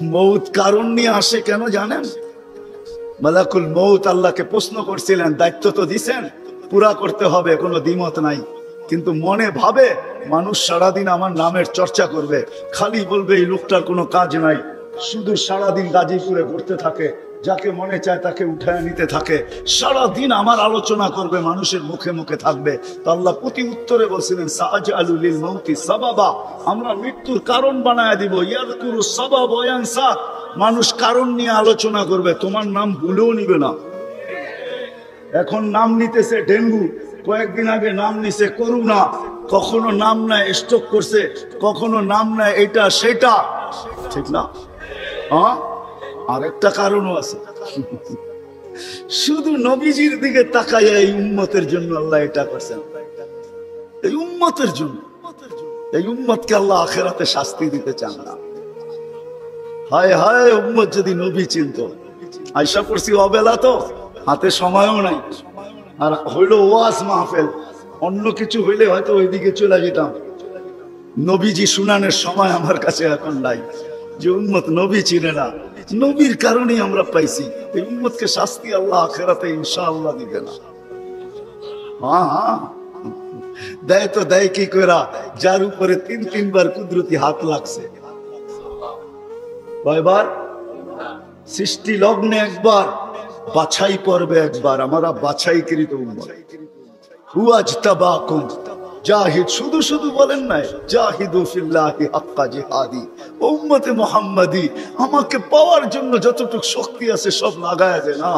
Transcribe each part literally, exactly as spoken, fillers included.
মৌত কারণ নিয়ে আসে কেন জানেন? মালাকুল মৌত আল্লাহকে প্রশ্ন করছিলেন, দায়িত্ব তো দিছেন, পুরা করতে হবে, কোনো দ্বিমত নাই। কিন্তু মনে ভাবে মানুষ সারাদিন আমার নামের চর্চা করবে, খালি বলবে এই লোকটার কোনো কাজ নাই, শুধু সারাদিন গাজীপুরে ঘুরতে থাকে, যাকে মনে চায় তাকে উঠায় নিতে থাকে, সারাদিন আমার আলোচনা করবে, মানুষের মুখে মুখে থাকবে। তো আল্লাহ প্রতি উত্তরে বলছিলেন, সাআজআলু লিল মাউতি সাবাবা, আমরা মৃত্যুর কারণ বানায় দিব। ইয়াযকুরু সাবাব ওয়া ইয়ানসা, মানুষ কারণ নিয়ে আলোচনা করবে, তোমার নাম ভুলেও নিবে না। এখন নাম নিতেছে ডেঙ্গু, কয়েকদিন আগে নাম নিছে করোনা, কখনো নাম নেয় স্ট্রোক করছে, কখনো নাম নেয় এটা সেটা, ঠিক না? হ্যাঁ, আরেকটা কারণও আছে, শুধু নবীজির দিকে তাকাইয়া এই উম্মতের জন্য আল্লাহ এটা করছেন, এই উম্মতের জন্য। এই উম্মতকে আল্লাহ আখিরাতে শাস্তি দিতে চান না। হায় হায়, উম্মত যদি নবী চিনত। আয়সা পড়ছি অবেলা, তো হাতে সময়ও নাই, আর হইলো ওয়াজ মাহফিল, অন্য কিছু হইলে হয়তো ওইদিকে চলে যেতাম। নবীজি শুনানের সময় আমার কাছে এখন নাই। যে উম্মত নবী চিনে না, নবীর কারণেই আমরা পাইছি। এই উম্মতকে শাস্তি আল্লাহ আখিরাতে ইনশাআল্লাহ দিবে না। হ্যাঁ হ্যাঁ, দেয় তো দেয় কি কইরা, যার উপরে তিন তিনবার কুদরতি হাত লাগছে। কয়বার? সৃষ্টি লগ্নে একবার, বাছাই পর্বে একবার। আমরা বাছাইকৃত উম্মত। হুয়াজতাবাকুম, জাহিদ, শুধু শুধু বলেন নাই, জাহিদু ফিল্লাহি হাক্কা জিহাদি। উম্মতে মুহাম্মাদি, আমাকে পাওয়ার জন্য যতটুকু শক্তি আছে সব লাগায়া দে না,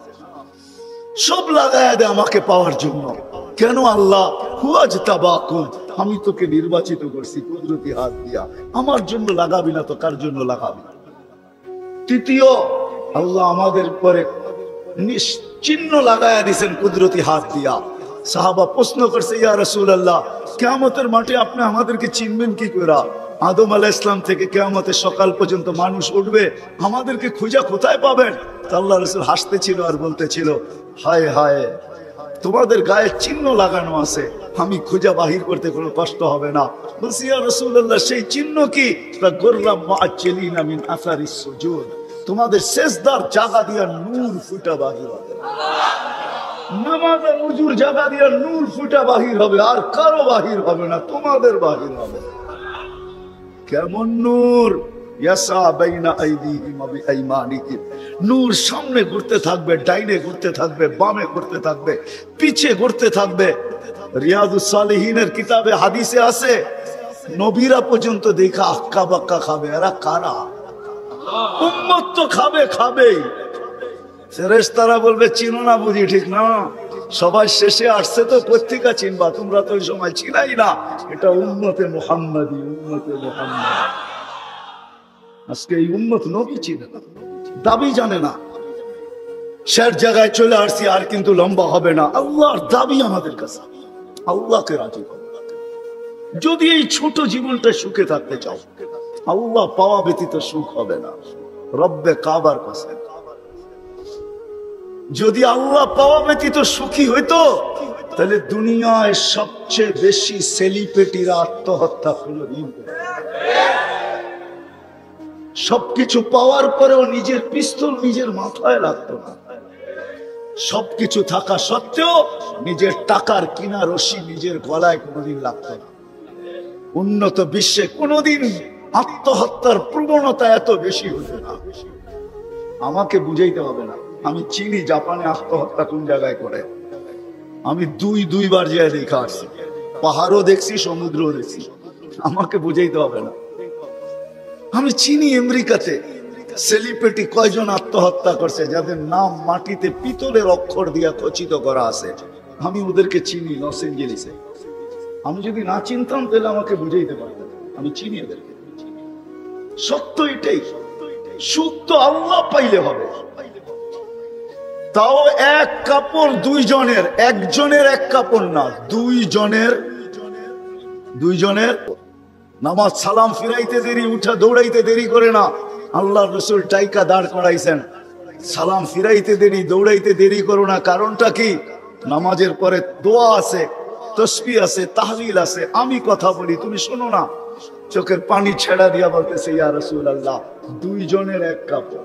সব লাগায়া দে আমাকে পাওয়ার জন্য। কেন আল্লাহ? হুয়াজতাবাকুম, আমি তোকে নির্বাচিত করছি কুদরতি হাত দিয়া, আমার জন্য লাগাবি না তো কার জন্য লাগাবি? তৃতীয়, আল্লাহ আমাদের উপরে চিহ্ন লাগায়া দিয়েছেন কুদরতি হাত দিয়া। সাহাবা প্রশ্ন করছে, ইয়া রাসূলুল্লাহ, কিয়ামতের মাঠে আপনি আমাদেরকে চিনবেন কি করে? আদম আলাইহিস সালাম থেকে কিয়ামতের সকাল পর্যন্ত মানুষ উঠবে, আমাদেরকে খুঁজা কোথায় পাবেন? আল্লাহ রাসূল হাসতেছিল আর বলতেছিল, হায় হায়, তোমাদের গায়ে চিহ্ন লাগানো আছে, আমি খুঁজা বাহির করতে কোনো কষ্ট হবে না। বলছি, ইয়া রাসূলুল্লাহ, সেই চিহ্ন কি? গুররাম মুআজ্জিলিনা মিন আসারিস সুজুদ, তোমাদের সেজদার জায়গা দিয়া নূর ফুটা বাহির হবে, নামাজের উজুর জায়গা দিয়া নূর ফুটা বাহির হবে, আর কারো বাহির হবে না, তোমাদের বাহির হবে। কেমন নূর? ইয়াসা বাইনা আইদিহিম ওয়া বিআইমানিহিম, নূর সামনে ঘুরতে থাকবে, ডাইনে ঘুরতে থাকবে, বামে ঘুরতে থাকবে, পিছে ঘুরতে থাকবে। রিয়াদুস সালিহিনের কিতাবে হাদিসে আছে, নবীরা পর্যন্ত দেখা আক্কা বাক্কা খাবে। এরা কারা? উম্মত তো খাবে খাবেই। ফেরেশতারা বলবে, চিনো না বুঝি? ঠিক না, সবাই শেষে আসছে তো, পত্রিকা চিনবা, তোমরা তো ওই সময় চিনাই না। এটা উম্মতে মুহাম্মাদি, উম্মতে মুহাম্মাদ। আজকে এই উম্মত নবী চিনে না, দাবি জানে না। শেষ জায়গায় চলে আসছি, আর কিন্তু লম্বা হবে না। আল্লাহর দাবি আমাদের কাছে, আল্লাহকে রাজি করো। যদি এই ছোট জীবনটা সুখে থাকতে চাও, আল্লাহ পাওয়া ব্যতীত সুখ হবে না। রব্বে কাবার কাছে যদি আল্লাহ পাওয়া ব্যতীত সুখী হইতো, তাহলে দুনিয়ায় সবচেয়ে বেশি সেলিব্রিটিরা আত্মহত্যা কোনদিন, সবকিছু পাওয়ার পরেও নিজের পিস্তল নিজের মাথায় লাগতো না। সবকিছু থাকা সত্ত্বেও নিজের টাকার কিনা রশি নিজের গলায় কোনোদিন লাগতো না। উন্নত বিশ্বে কোনোদিন আত্মহত্যার প্রবণতা এত বেশি হতো না। আমাকে বুঝাইতে হবে না, আমি চিনি জাপানে আত্মহত্যা কোন জায়গায় করে। আমি দুই দুইবার যাই দেখা আসছি, পাহাড়ও দেখছি, সমুদ্রও দেখছি। আমাকে বুঝাইতে হবে না, আমি চিনি আমেরিকাতে সেলিব্রিটি কয়জন আত্মহত্যা করছে, যাদের নাম মাটিতে পিতলের অক্ষর দিয়া খচিত করা আছে। আমি ওদেরকে চিনি লস এঞ্জেলিসে। আমি যদি না চিনতাম তাহলে আমাকে বুঝাইতে পারতাম। আমি চিনি এদেরকে। সত্য এটাই, সুখ তো আল্লাহ পাইলে হবে। তাও এক কাপড় দুইজনের, একজনের এক কাপড় না, দুইজনের দুইজনের নামাজ সালাম ফিরাইতে দেরি, উঠা দৌড়াইতে দেরি করে না। আল্লাহ রসুল টাইকা দাঁড় করাইছেন, সালাম ফিরাইতে দেরি, দৌড়াইতে দেরি করো না। কারণটা কি? নামাজের পরে দোয়া আছে, তসবিহ আছে, তাহলিল আছে। আমি কথা বলি, তুমি শোনো না। চোখের পানি ছেড়া দিয়া বলতেছে, ইয়া রাসূলুল্লাহ, দুইজনের এক কাপড়।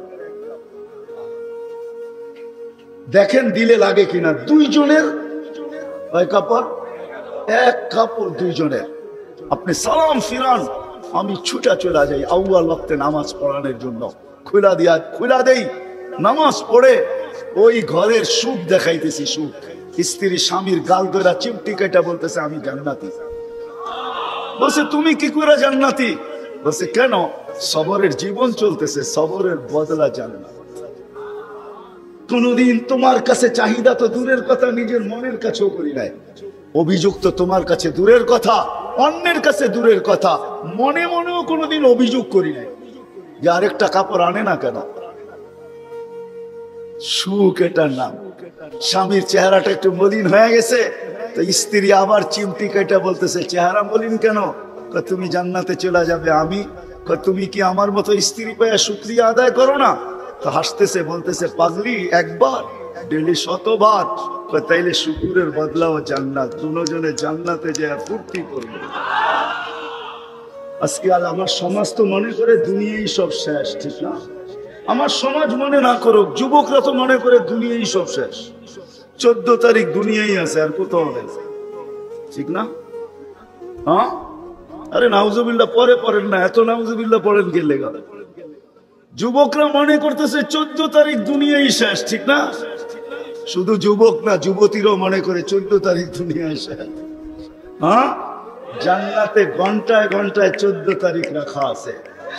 দেখেন দিলে লাগে কিনা, দুইজনের কয় কাপড়? এক কাপড় দুইজনের। আপনি সালাম ফিরান, আমি ছুটা চলে যাই আউয়াল ওয়াক্তে নামাজ পড়ানোর জন্য। খুলা দিয়া খুলা দেই, নামাজ পড়ে ওই ঘরের সুখ দেখাইতেছি, সুখ। স্ত্রী স্বামীর গাল ধরা চিমটি কেটে বলতেছে, আমি জান্নাতি। বলছে, তুমি কি করে জান্নাতি? বলছে, কেন? সবরের জীবন চলতেছে, সবরের বদলা জান্নাত। কোনদিন তোমার কাছে চাহিদা তো দূরের কথা, নিজের মনের কাছেও করি নাই। অভিযোগ তো তোমার কাছে দূরের কথা, অন্যের কাছে দূরের কথা, মনে মনেও কোনোদিন অভিযোগ করি নাই যে আরেকটা কাপড় আনে না কেন। সুখ এটার নাম। স্বামীর চেহারাটা একটু মলিন হয়ে গেছে, তো স্ত্রী আবার চিমটি কেটে বলতেছে, চেহারা মলিন কেন? তুমি জান্নাতে চলে যাবে। আমি তুমি কি আমার মতো স্ত্রী পেয়ে শুকরিয়া আদায় করো না? তো হাসতেছে, বলতেছে, পাগলি, একবার ডেলি শতবার। তাইলে শুকুরের বদলাও জান্নাত। দুজনে জান্নাতে যায় ফুর্তি করবে। আজকে আর আমার সমাজ তো মনে করে দুনিয়াই সব শেষ, ঠিক না? আমার সমাজ মনে না করুক, যুবকরা তো মনে করে দুনিয়াই সব শেষ। চোদ্দ তারিখ দুনিয়াই আছে, আর কোথাও নেই, ঠিক না? হ্যাঁ, আরে নাউজুবিল্লাহ পরে পড়েন না, এত নাউজুবিল্লাহ পড়েন কে লেগা? যুবকরা মনে করতেছে চোদ্দ তারিখ দুনিয়াই শেষ, ঠিক না? শুধু যুবক না, যুবতীরও মনে করে চোদ্দ তারিখ দুনিয়ায় শেষ। হ্যাঁ, জান্নাতে ঘন্টায় ঘন্টায় চোদ্দ তারিখ রাখা আছে।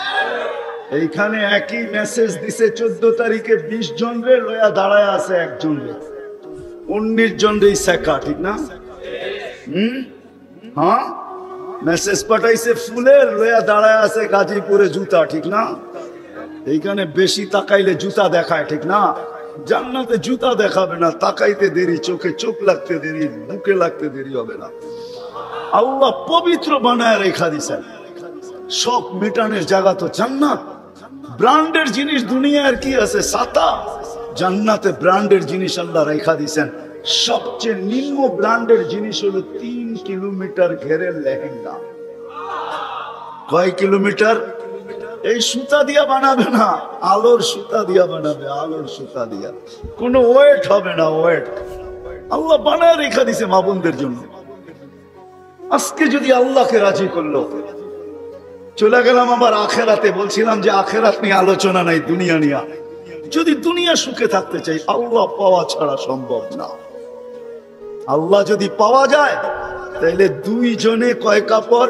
এইখানে একই মেসেজ দিছে, চোদ্দ তারিখে বিশ জন রে লয়া দাঁড়ায় আছে একজন রে, উনিশ জন রে শেখা, ঠিক না? হম, হ্যাঁ, মেসেজ পাঠাইছে ফুলের, লয়া দাঁড়ায় আছে গাজীপুরে জুতা, ঠিক না? এইখানে বেশি তাকাইলে জুতা দেখায়, ঠিক না? জান্নাতে জুতা দেখাবে না, তাকাইতে দেরি, চোখে চোখ লাগতে দেরি, বুকে লাগতে দেরি হবে না। আল্লাহ পবিত্র বানায় রেখা দিছেন। সব মেটানের জায়গা তো জান্নাত। ব্র্যান্ডের জিনিস দুনিয়ার কি আছে? ছাতা। জান্নাতে ব্র্যান্ডের জিনিস আল্লাহ রেখা দিছেন। সবচেয়ে নিম্ন ব্র্যান্ডের জিনিস হলো তিন কিলোমিটার ঘেরের লেহেঙ্গা। কয় কিলোমিটার? এই সুতা দিয়া বানাবে না, আলোর সুতা দিয়া বানাবে, আলোর সুতা দিয়া। কোনো ওয়েট হবে না, ওয়েট। আল্লাহ বানায় রেখা দিছে মা বোনদের জন্য। আজকে যদি আল্লাহকে রাজি করলো, চলে গেলাম আবার আখেরাতে। বলছিলাম যে আখেরাত নিয়ে আলোচনা নাই, দুনিয়া নিয়ে। যদি দুনিয়া সুখে থাকতে চাই, আল্লাহ পাওয়া ছাড়া সম্ভব না। আল্লাহ যদি পাওয়া যায়, তাহলে দুইজনে কয় কাপড়?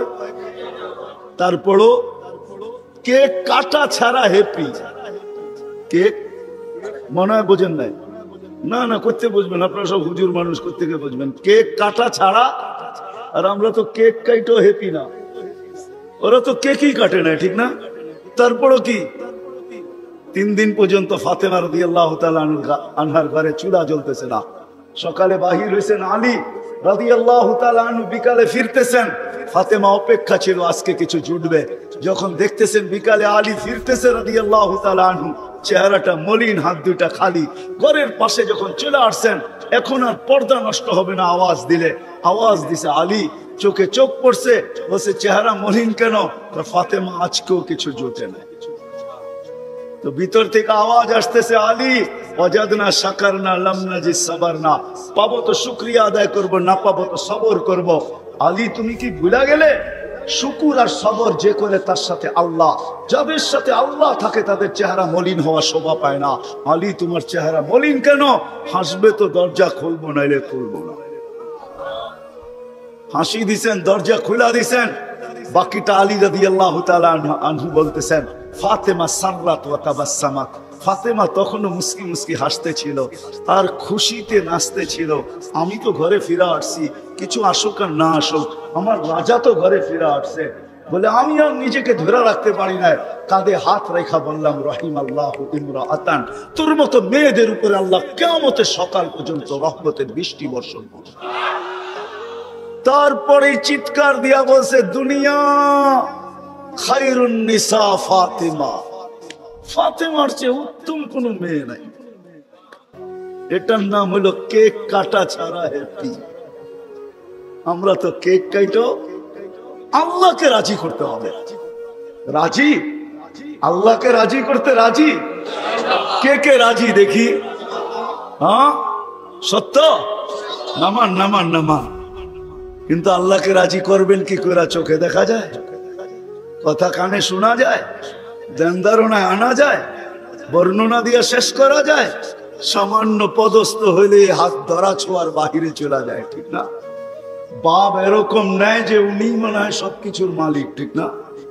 তারপরও কেক কাটা ছাড়া হ্যাপি। কেক মনে হয় বোঝেন নাই? না না, করতে বুঝবেন, আপনারা সব হুজুর মানুষ, করতে গিয়ে বুঝবেন। কেক কাটা ছাড়া, আর আমরা তো কেক কাইটেও হ্যাপি না। ওরা তো কেকই কাটে না, ঠিক না? তারপরও কি তিন দিন পর্যন্ত ফাতেমা রাদিয়াল্লাহু তাআলা আনহার ঘরে চুলা জ্বলতেছে না। সকালে বাহির হয়েছেন আলী রাদিয়াল্লাহু তাআলা আনহু, বিকালে ফিরতেছেন। ফাতেমা অপেক্ষা ছিল আজকে কিছু জুটবে। যখন দেখতেছেন বিকালে আলী ফিরতেছে রাদিয়াল্লাহু তাআলা আনহু, চেহারাটা মলিন, হাত দুইটা খালি। ঘরের পাশে যখন চলে আসছেন, এখন আর পর্দা নষ্ট হবে না, আওয়াজ দিলে। আওয়াজ দিছে আলী, চোখে চোখ পড়ছে, বলছে চেহারা মলিন কেন? ফাতেমা আজকেও কিছু জোটে না। তো ভিতর থেকে আওয়াজ আসতেছে, আলী ওয়াজাদনা শাকারনা লাম নাজিদ সাবারনা। পাবো তো শুকরিয়া আদায় করব, না পাবো তো সবর করব। আলী তুমি কি ভুলে গেলে? শুকুর আর সবর যে করে তার সাথে আল্লাহ। যাদের সাথে আল্লাহ থাকে তাদের চেহারা মলিন হওয়া শোভা পায় না। আলী তোমার চেহারা মলিন কেন? হাসবে তো দরজা খুলবো, নাইলে খুলবো না। হাসি দিছেন, দরজা খুলা দিছেন। বাকিটা আলী রাদিয়াল্লাহু তাআলা আনহু বলতেছেন, ফাতেমা সাররাত ওয়া তাবাসসামাত। ফাতেমা তখনও মুস্কি মুস্কি হাসতে ছিল আর খুশিতে নাচতে ছিল। আমি তো ঘরে ফিরে আসছি, কিছু আসুক আর না আসুক, আমার রাজা তো ঘরে ফিরে আসছে। বলে আমি আর নিজেকে ধরে রাখতে পারি না, কাঁধে হাত রেখা বললাম, রাহিমাল্লাহু ইমরাআতান। তোর মতো মেয়েদের উপরে আল্লাহ কিয়ামতের সকাল পর্যন্ত রহমতের বৃষ্টি বর্ষণ করবে। তারপরে চিৎকার দিয়া বলছে, দুনিয়া খায়রুন নিসা ফাতেমা। ফাতেমার চেয়ে উত্তম কোন মেয়ে নাই। এটার নাম হলো কেক কাটা ছাড়া হ্যাপি। আমরা তো কেক কাইটো আল্লাহকে রাজি করতে হবে। রাজি? আল্লাহকে রাজি করতে রাজি? কে কে রাজি দেখি? হ্যাঁ সত্য? নামান নামান নামান। কিন্তু আল্লাহকে রাজি করবেন কি করে? চোখে দেখা যায়? কথা কানে শোনা যায়? ধ্যানধারণায় আনা যায়? বর্ণনা দিয়ে শেষ করা যায়? সামান্য পদস্থ হইলে হাত ধরা ছোঁয়ার বাহিরে চলে যায়, ঠিক না? বাপ এরকম নেয় যে উনি মনে হয় সবকিছুর মালিক, ঠিক না?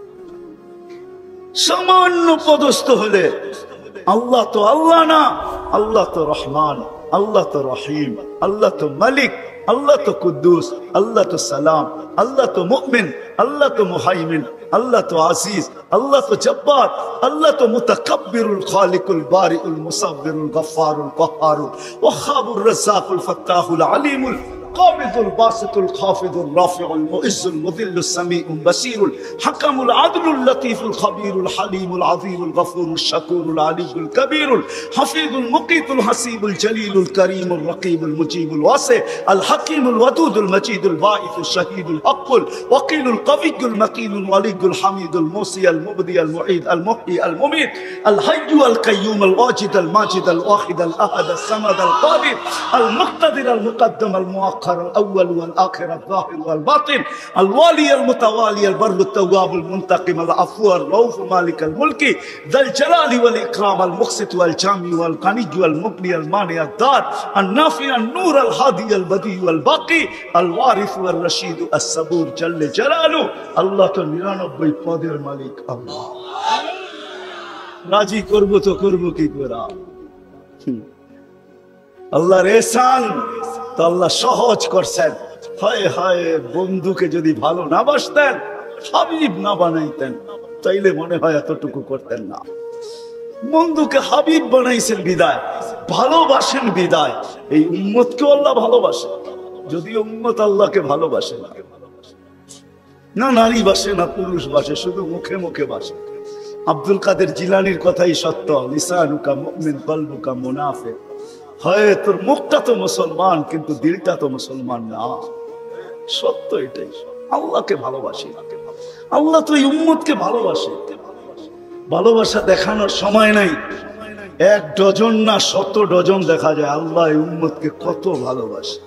সামান্য পদস্থ হলে আল্লাহ তো আল্লাহ না, আল্লাহ তো রহমান, আল্লাহ তো রহিম, আল্লাহ তো মালিক, আল্লাহ তো কুদ্দুস, আল্লাহ তো সালাম, আল্লাহ তো মুমিন, আল্লাহ তো মুহাইমিন, আল্লাহ তো আজিজ, আল্লাহ তো জব্বার, আল্লাহ তো মুতাকাব্বিরুল খালিকুল বারিউল মুসাব্বিরুল গফফারুল কহ্হারুল ওয়াহ্হাবুর রাজ্জাকুল ফাত্তাহুল আলিমুল القابض الباسط الخافض الرافع المعز المذل السميع البصير الحكم العدل اللطيف الخبير الحليم العظيم الغفور الشكور العلي الكبير الحفيظ المقيت الحسيب الجليل الكريم الرقيب المجيب الواسع الحكيم الودود المجيد الباعث الشهيد الحق الوكيل القوي المكين الولي الحميد الموصي المبدي المعيد المحيي المميت الحي القيوم الواجد الماجد الواحد الاحد الصمد القادر المقتدر المقدم المؤخر الأول والآخر الظاهر والباطن الوالي المتوالي البر التواب المنتقم العفو الرؤوف مالك الملك ذا الجلال والإكرام المقسط والجامع والغني والمغني المانع الدار النافع النور الهادي البديع والباقي الوارث والرشيد الصبور جل جلاله الله তো নিরানব্বই পদের মালিক আল্লাহ। রাজি করব তো করব কি করে? আল্লাহর এহসান তো আল্লাহ সহজ করছেন। হায় হায়, বন্ধুকে যদি ভালো না বাসতেন, হাবিব না বানাইতেন, তাইলে মনে হয় এতটুকু করতেন না। বন্ধুকে হাবিব বানাইছেন বিদায়, ভালোবাসেন বিদায়, এই উম্মতকে আল্লাহ ভালোবাসে। যদিও উম্মত আল্লাহকে ভালোবাসে না, না নারী বাসে না পুরুষ বাসে, শুধু মুখে মুখে বাসে। আব্দুল কাদের জিলানির কথাই সত্য, লিসানুকা মুমিন কলবুকা মুনাফিক। হয় তোর মুখটা তো মুসলমান কিন্তু দিলটা তো মুসলমান না। সত্য এটাই। আল্লাহকে ভালোবাসি, আল্লাহ তো এই উম্মতকে ভালোবাসে। ভালোবাসা দেখানোর সময় নাই, এক ডজন না শত ডজন দেখা যায় আল্লাহ এই উম্মতকে কত ভালোবাসে,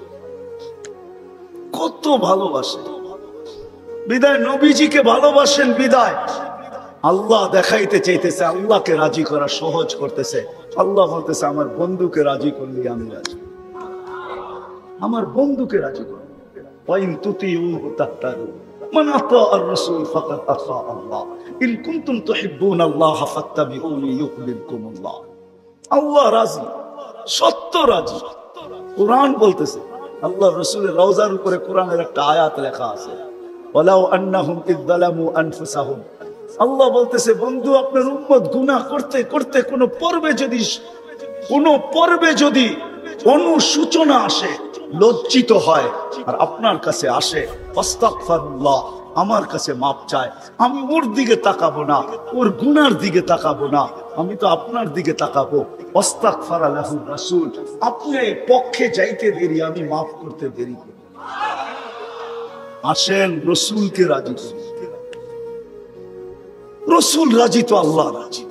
কত ভালোবাসে। বিদায় নবীজিকে ভালোবাসেন বিদায় আল্লাহ দেখাইতে চাইতেছে, আল্লাহকে রাজি করা সহজ করতেছে। আল্লাহ বলতেছে আমার বন্ধুকে রাজি করলি আমি রাজি, আমার বন্ধুকে রাজি কর। ওয়াইন তুতিউহু তাহতাদু মান আতাআর রাসূল ফাকাদ আতা আল্লাহ ইন কুনতুম তুহিব্বুনাল্লাহ ফাত্তাবিউনি ইউহিব্বুকুমুল্লাহ। আল্লাহ রাজি, সত্য রাজি। কুরআন বলতেছে, আল্লাহ রাসূলের রওজার উপরে কোরআনের একটা আয়াত লেখা আছে, ওয়ালাউ আন্নাহুম ইয যালামু আনফুসাহুম। আল্লাহ বলতেছে বন্ধু আপনার উম্মত গুনাহ করতে করতে কোন পর্বে যদি কোন পর্বে যদি অনুসূচনা আসে, লজ্জিত হয় আর আপনার কাছে আসে, আস্তাগফিরুল্লাহ, আমার কাছে মাপ চায়, আমি ওর দিকে তাকাবো না, ওর গুনার দিকে তাকাবো না, আমি তো আপনার দিকে তাকাবো। আস্তাগফারা লাহু রাসূল, আপনি পক্ষে যাইতে দেরি, আমি মাফ করতে দেরি করি। আসেন রাসূলকে রাজি করি। রাসূল রাজি তো আল্লাহ রাজি।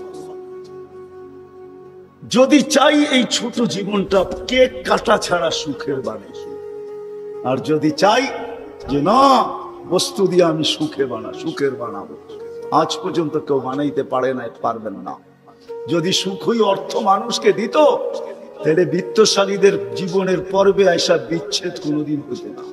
যদি চাই এই ছোট জীবনটা কেক কাটা ছাড়া সুখের বানাই, আর যদি চাই যে না বস্তু দিয়ে আমি সুখে বানা সুখের বানাবো, আজ পর্যন্ত কেউ বানাইতে পারে না, পারবেন না। যদি সুখই অর্থ মানুষকে দিত, তাহলে বিত্তশালীদের জীবনের পর্বে আইসা বিচ্ছেদ কোনোদিন হতো না।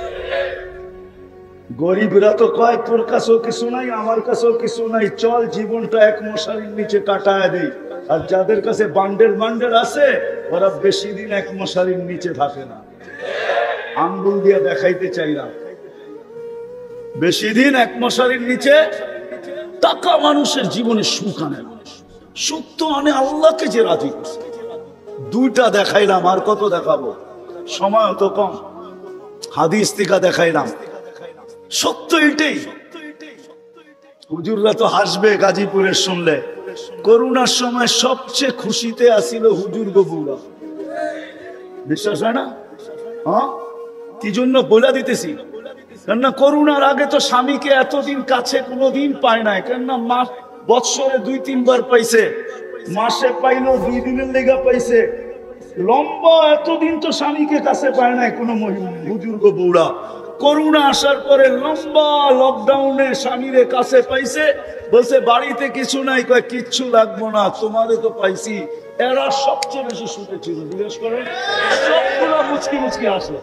গরিবরা তো কয় তোর কাছেও কিছু নাই, আমার কাছেও কিছু নাই, চল জীবনটা এক মশারির নিচে কাটায় দেই। আর যাদের কাছে বান্ডেল বান্ডেল আছে, ওরা বেশি দিন এক মশারির নিচে থাকে না। আঙ্গুল দিয়ে দেখাইতে চাইলাম, বেশি দিন এক মশারির নিচে টাকা মানুষের জীবনে সুখ আনে না। সুখ তো আনে আল্লাহকে যে রাজি করছে। দুইটা দেখাইলাম, আর কত দেখাবো, সময় তো কম। হাদিস থেকে দেখাইলাম, সত্য এটাই। হুজুররা তো হাসবে গাজীপুরের শুনলে। করোনার সময় সবচেয়ে খুশিতে আসিল হুজুর গবুরা, বিশ্বাস হয় না? হ্যাঁ, কি জন্য বলে দিতেছি, কেননা করোনার আগে তো স্বামীকে এতদিন কাছে কোনোদিন পায় নাই, কেননা মাস বৎসরে দুই তিনবার পাইছে, মাসে পাইলো দুই দিনের লেগা পাইছে। লম্বা এতদিন তো স্বামীকে কাছে পায় নাই কোনো মহিলা বুজুর্গ বউরা। করোনা আসার পরে লম্বা লকডাউনে স্বামীরে কাছে পাইছে, বলছে বাড়িতে কিছু নাই, কয় কিচ্ছু লাগবো না, তোমারে তো পাইছি। এরা সবচেয়ে বেশি সুখে ছিল, জিজ্ঞেস করেন, সবগুলো মুচকি মুচকি আসে,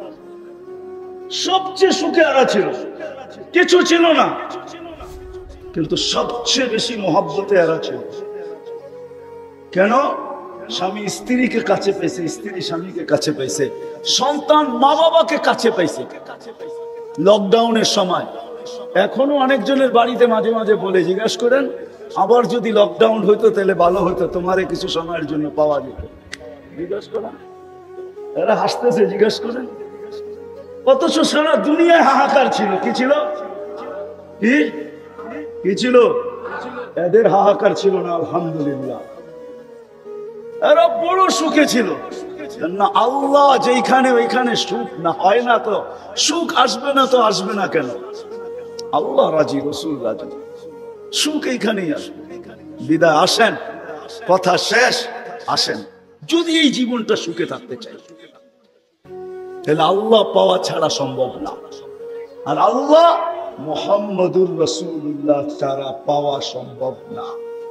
সবচেয়ে সুখে এরা ছিল, কিছু ছিল না, কিন্তু সবচেয়ে বেশি মহব্বতে এরা ছিল। কেন? স্বামী স্ত্রীকে কাছে পাইছে, স্ত্রী স্বামীকে কাছে পাইছে, সন্তান মা বাবাকে কাছে পাইছে লকডাউনের সময়। এখনো অনেকজনের বাড়িতে মাঝে মাঝে বলে, জিজ্ঞেস করেন আবার যদি লকডাউন হইতো তাহলে ভালো হইতো, তোমারে কিছু সময়ের জন্য পাওয়া যেত। জিজ্ঞেস করেন, এরা হাসতেছে, জিজ্ঞেস করেন। অথচ সারা দুনিয়ায় হাহাকার ছিল। কি ছিল? কি কি ছিল? এদের হাহাকার ছিল না, আলহামদুলিল্লাহ। এরা বড় সুখে ছিল। না, আল্লাহ যেখানে ওইখানে সুখ না হয় না তো সুখ আসবে না, তো আসবে না কেন? আল্লাহ রাজি, রসুল রাজি, সুখ এইখানেই আসবে। বিদায় আসেন, কথা শেষ, আসেন। যদি এই জীবনটা সুখে থাকতে চাই তাহলে আল্লাহ পাওয়া ছাড়া সম্ভব না, আর আল্লাহ মুহাম্মদুর রাসূলুল্লাহ ছাড়া পাওয়া সম্ভব না।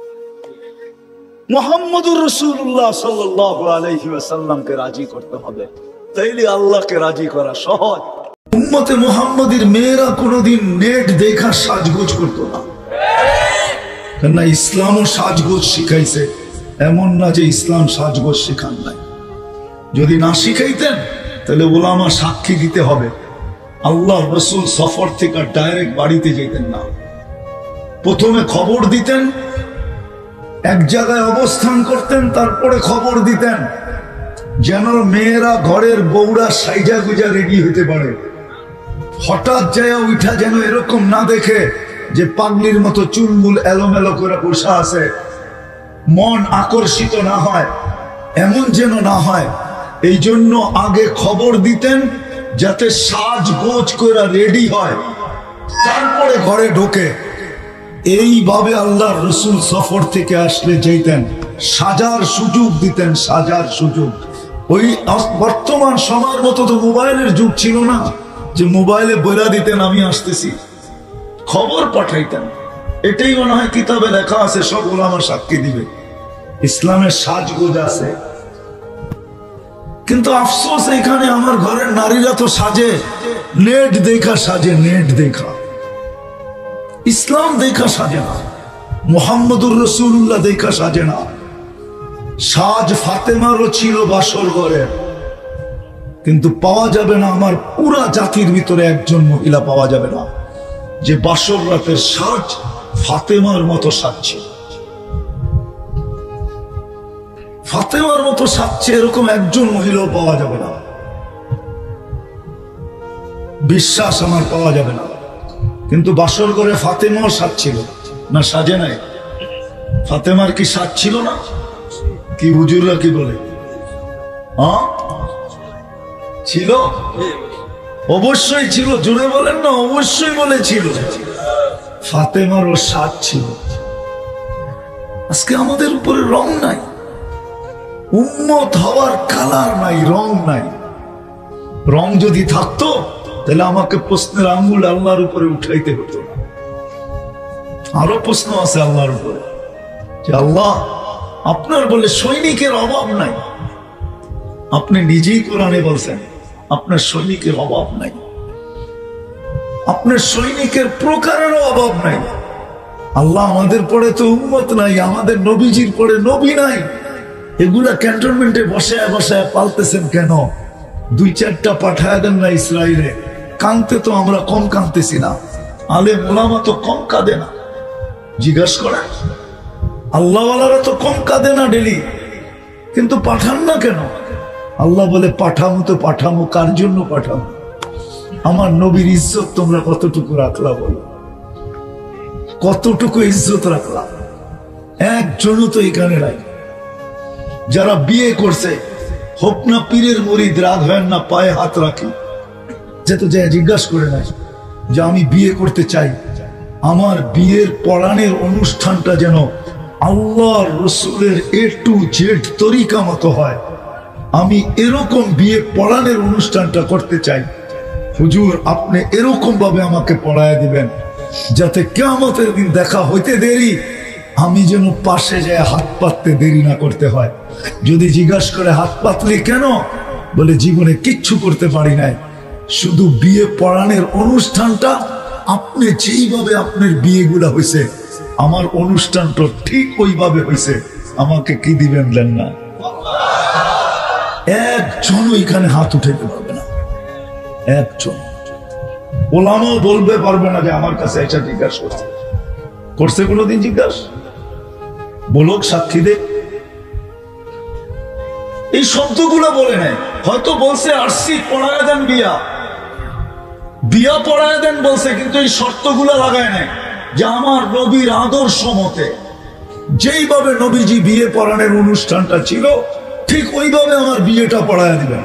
মুহাম্মদুর রাসূলুল্লাহ সাল্লাল্লাহু আলাইহি ওয়াসাল্লামকে রাজি করতে হবে, তাইলে আল্লাহকে রাজি করা সহজ। উম্মতে মুহাম্মাদীর মেয়েরা কোনোদিন নেট দেখা সাজগোজ করতো না, কেননা ইসলামও সাজগোজ শিখাইছে। এমন না যে ইসলাম সাজগোজ শিখান নাই। যদি না শিখাইতেন তাহলে ওলামা সাক্ষী দিতে হবে। আল্লাহ রসুল সফর থেকে ডাইরেক্ট বাড়িতে যেতেন না, প্রথমে খবর দিতেন, এক জায়গায় অবস্থান করতেন, তারপরে খবর দিতেন, যেন মেয়েরা ঘরের বউরা সাইজা গুজা রেডি হতে পারে। হঠাৎ যায় উঠা যেন এরকম না দেখে যে পাগলির মতো চুলমুল এলোমেলো করে বসা আছে, মন আকর্ষিত না হয়, এমন যেন না হয়। এই জন্য আগে খবর দিতেন যাতে সাজগোজ করে রেডি হয়, তারপরে ঘরে ঢোকে। এইভাবে আল্লাহ রসুল সফর থেকে আসলে যেতেন, সাজার সুযোগ দিতেন, সাজার সুযোগ। ওই বর্তমান সময়ের মতো তো মোবাইলের যুগ ছিল না যে মোবাইলে বইরা দিতেন আমি আসতেছি, খবর পাঠাইতেন। এটাই মনে হয় কিতাবে লেখা আছে, সব ওলামা সাক্ষী দিবে, ইসলামের সাজগোজ আছে। কিন্তু আফসোস, এখানে আমার ঘরের নারীরা তো সাজে নেট দেখা, সাজে নেট দেখা, ইসলাম দেখা সাজে না, মুহাম্মদুর রাসূলুল্লাহ দেখা সাজে না। সাজ ফাতেমারও ছিল বাসর ঘরে, কিন্তু পাওয়া যাবে না, আমার পুরা জাতির ভিতরে একজন মহিলা পাওয়া যাবে না যে বাসর রাতের সাজ ফাতেমার মতো সাজছে। ফাতেমার মতো সাজছে এরকম একজন মহিলাও পাওয়া যাবে না, বিশ্বাস আমার পাওয়া যাবে না। কিন্তু বাসর ঘরে ফাতেমাও সাজছিল না, সাজে নাই? ফাতেমার কি সাজ ছিল না? কি হুজুররা কি বলে? হ্যাঁ ছিল, অবশ্যই ছিল। জোরে বলেন না, অবশ্যই বলেছিল। ফাতেমারও সাজ ছিল। আজকে আমাদের উপরে রং নাই, উম্মত হওয়ার কালার নাই, রং নাই। রং যদি থাকতো তাহলে আমাকে প্রশ্নের আঙ্গুল আল্লাহর উপরে উঠাইতে হতো না। আরো প্রশ্ন আছে আল্লাহর উপরে, যে আল্লাহ আপনার বলে সৈনিকের অভাব নাই, আপনি নিজেই কোরআনে বলছেন আপনার সৈনিকের অভাব নাই, আপনার সৈনিকের প্রকারেরও অভাব নাই। আল্লাহ আমাদের পরে তো উম্মত নাই, আমাদের নবীজির পরে নবী নাই, এগুলা ক্যান্টনমেন্টে বসায় বসায় পালতেছেন কেন? দুই চারটা পাঠায় দেন না ইসরায়েলে। কাঁদতে তো আমরা কম কাঁদতেছি না, আলেম ওলামা তো কম কাঁদে না, জিজ্ঞাস করা। আল্লাহওয়ালারা তো কম কাঁদে না ডেলি, কিন্তু পাঠান না কেন? আল্লাহ বলে পাঠামো তো পাঠামো, কার জন্য পাঠামো? আমার নবীর ইজ্জত তোমরা কতটুকু রাখলা বলো, কতটুকু ইজ্জত রাখলা? একজনও তো এখানে নাই। যারা বিয়ে করছে হোক না পীরের মুরিদ, রাগ হয় না পায়ে হাত রাখি, যে তো জিজ্ঞাসা করে নাই যে আমি বিয়ে করতে চাই, আমার বিয়ের পড়ানোর অনুষ্ঠানটা যেন আল্লাহ রসুলের এ টু জেড তরিকা মতো হয়। আমি এরকম বিয়ে পড়ানোর অনুষ্ঠানটা করতে চাই। হুজুর আপনি এরকম ভাবে আমাকে পড়ায় দিবেন যাতে কিয়ামতের দিন দেখা হইতে দেরি আমি যেন পাশে যায় হাত পাততে দেরি না করতে হয়। যদি জিজ্ঞাসা করে হাত পাতলি কেন, বলে জীবনে কিচ্ছু করতে পারি নাই, শুধু বিয়ে পড়ানোর অনুষ্ঠানটা আপনি যেইভাবে আপনার বিয়েগুলা হয়েছে আমার অনুষ্ঠানটা ঠিক ওইভাবে হয়েছে, আমাকে কি দিবেন দেন না? একজন এখানে হাত উঠাইতে পারবে না, একজন ওলামাও বলবে পারবে না যে আমার কাছে এটা জিজ্ঞাসা করছে করছে কোনোদিন জিজ্ঞাসা বলুক, সাক্ষী দে। এই শব্দগুলো বলে নেয়, হয়তো বলছে আরসি পড়ায় দেন বিয়া, বিয়া পড়ায় দেন বলছে, কিন্তু এই শর্তগুলো লাগায় নেয় যে আমার নবীর আদর্শ মতে যেইভাবে নবীজি বিয়ে পড়ানোর অনুষ্ঠানটা ছিল ঠিক ওইভাবে আমার বিয়েটা পড়ায় দিবেন।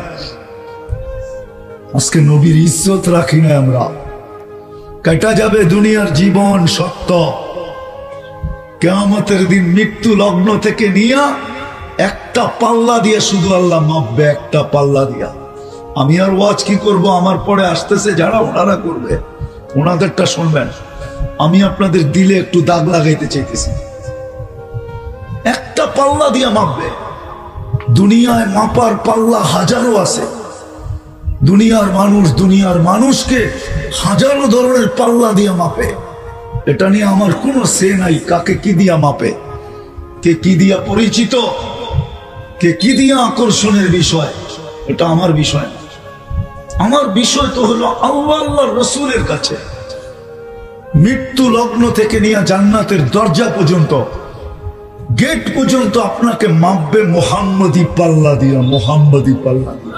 আজকে নবীর ইজ্জত রাখি না আমরা, কেটা যাবে দুনিয়ার জীবন সত্য, কিয়ামতের দিন মৃত্যু লগ্ন থেকে নিয়ে একটা পাল্লা দিয়ে শুধু আল্লাহ মাপবে, একটা পাল্লা দিয়া। আমি আর ওয়াজ কি করব, আমার পরে আসতেছে যারা ওনারা করবে, ওনাদেরটা শুনবেন। আমি আপনাদের দিলে একটু দাগ লাগাইতে চাইতেছি, একটা পাল্লা দিয়া মাপবে। দুনিয়ায় মাপার পাল্লা হাজারো আছে, দুনিয়ার মানুষ দুনিয়ার মানুষকে হাজারো ধরনের পাল্লা দিয়া মাপে। এটা নিয়ে আমার কোনো সে নাই কাকে কি দিয়া মাপে, কে কি দিয়া পরিচিত, কে কি দিয়া আকর্ষণের বিষয়, এটা আমার বিষয় না। আমার বিষয় তো হলো আল্লাহ আল্লাহ রসুলের কাছে মৃত্যু লগ্ন থেকে নিয়ে জান্নাতের দরজা পর্যন্ত, গেট পর্যন্ত আপনাকে মাপবে মোহাম্মদী পাল্লা দিয়া, মোহাম্মদী পাল্লা দিয়া।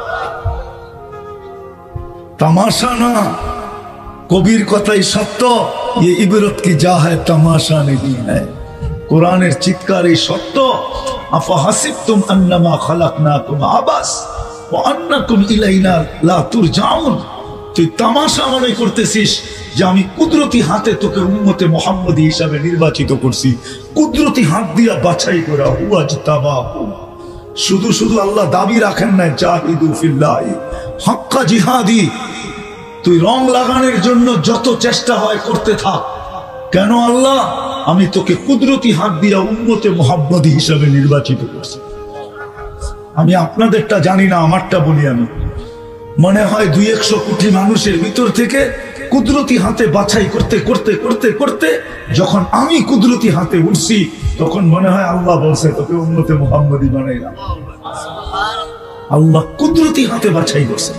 তামাশা না, কবির কথাই সত্য, ये इबरत की जा है तमाशा नहीं है। कुरानेर चिৎকার এই সত্য, আফা হাসিবতুম আন্নামা খালাকনাকুম আবাস ওয়া আন্নাকুম ইলাইনা লা তুরজাউন। তুই তামাশা মনে করতেছিস যে আমি কুদরতি হাতে তোকে উম্মতে মুহাম্মদী হিসাবে নির্বাচিত করছি, কুদরতি হাত দিয়া বাছাই করা হুয়াজতাবাহু। শুধু শুধু আল্লাহ দাবি রাখেন না জাহিদু ফিল্লাহি হাক্কা জিহাদি, তুই রং লাগানোর জন্য যত চেষ্টা হয় করতে থাক। কেন আল্লাহ, আমি তোকে কুদরতি হাত দিয়া উম্মতে মুহাম্মদী হিসাবে নির্বাচিত করছি। আমি আপনাদেরটা জানি না, আমারটা বলি আমি। মনে হয় দুই একশো কোটি মানুষের ভিতর থেকে কুদরতি হাতে বাছাই করতে করতে করতে করতে যখন আমি কুদরতি হাতে উঠছি তখন মনে হয় আল্লাহ বলছে তোকে উম্মতে মুহাম্মদী বানাইলাম। আল্লাহ কুদরতি হাতে বাছাই করছেন,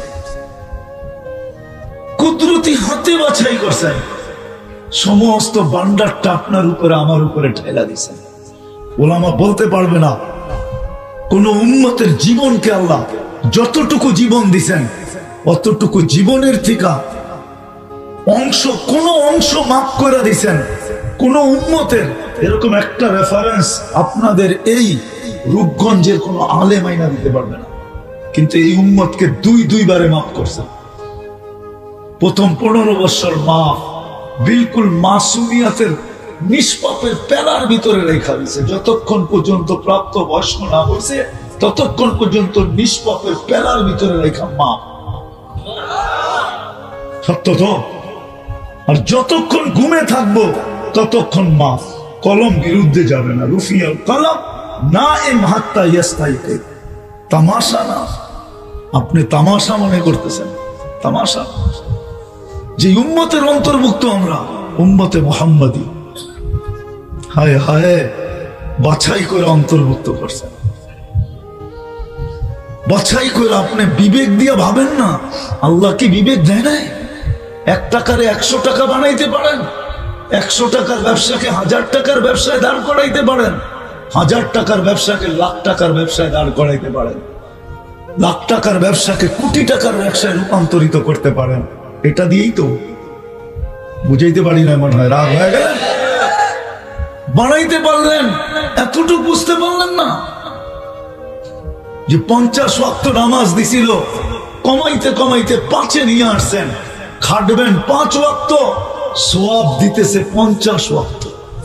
কুদরতি হাতে বাছাই করছেন। সমস্ত বান্ডারটা আপনার উপরে আমার উপরে ঠেলা দিছেন। ওলামা বলতে পারবে না কোন উম্মতের জীবনকে আল্লাহ যতটুকু জীবন দিছেন অতটুকু জীবনের থেকে অংশ, কোন অংশ মাফ করে দিছেন কোন উম্মতের। এরকম একটা রেফারেন্স আপনাদের এই রূপগঞ্জের কোন আলেম আইনা দিতে পারবে না, কিন্তু এই উম্মতকে দুই দুইবারে মাফ করছেন। প্রথম পনেরো বছর মাফ, বিলকুল মাসুমিয়াতের নিষ্পাপের পেলার ভিতরে রেখা দিয়েছে। যতক্ষণ পর্যন্ত প্রাপ্ত বয়স্ক না হয়েছে ততক্ষণ পর্যন্ত নিষ্পাপের পেলার ভিতরে রেখা মাফ, সত্য তো। আর যতক্ষণ ঘুমে থাকবো ততক্ষণ মাফ, কলম বিরুদ্ধে যাবে না। রুফিয়াল কলম না এম হাত্তা ইয়াস্তাইতে। তামাশা না, আপনি তামাশা মনে করতেছেন, তামাশা। যে উম্মতের অন্তর্ভুক্ত আমরা, উম্মতে মুহাম্মদী, হায় হায় বাছাই করে অন্তর্ভুক্ত করছেন। বাছাই করে আপনি বিবেক দিয়ে ভাবেন না, আল্লাহ কি বিবেক দেয় নাই? এক টাকারে একশো টাকা বানাইতে পারেন, একশো টাকার ব্যবসাকে হাজার টাকার ব্যবসায় দাঁড় করাইতে পারেন, হাজার টাকার ব্যবসাকে লাখ টাকার ব্যবসায় দাঁড় করাইতে পারেন, লাখ টাকার ব্যবসাকে কোটি টাকার ব্যবসায় রূপান্তরিত করতে পারেন। এটা দিয়েই তো বুঝাইতে পারি না, মনে হয় রাগ হয়ে গেল। বানাইতে পারলেন, এতটুকু বুঝতে পারলেন না যে পঞ্চাশ ওয়াক্ত নামাজ দিছিল, কমাইতে কমাইতে পাঁচে নিয়ে আসছেন। খাটবেন পাঁচ ওয়াক্ত, সওয়াব দিতেছে পঞ্চাশ ওয়াক্ত।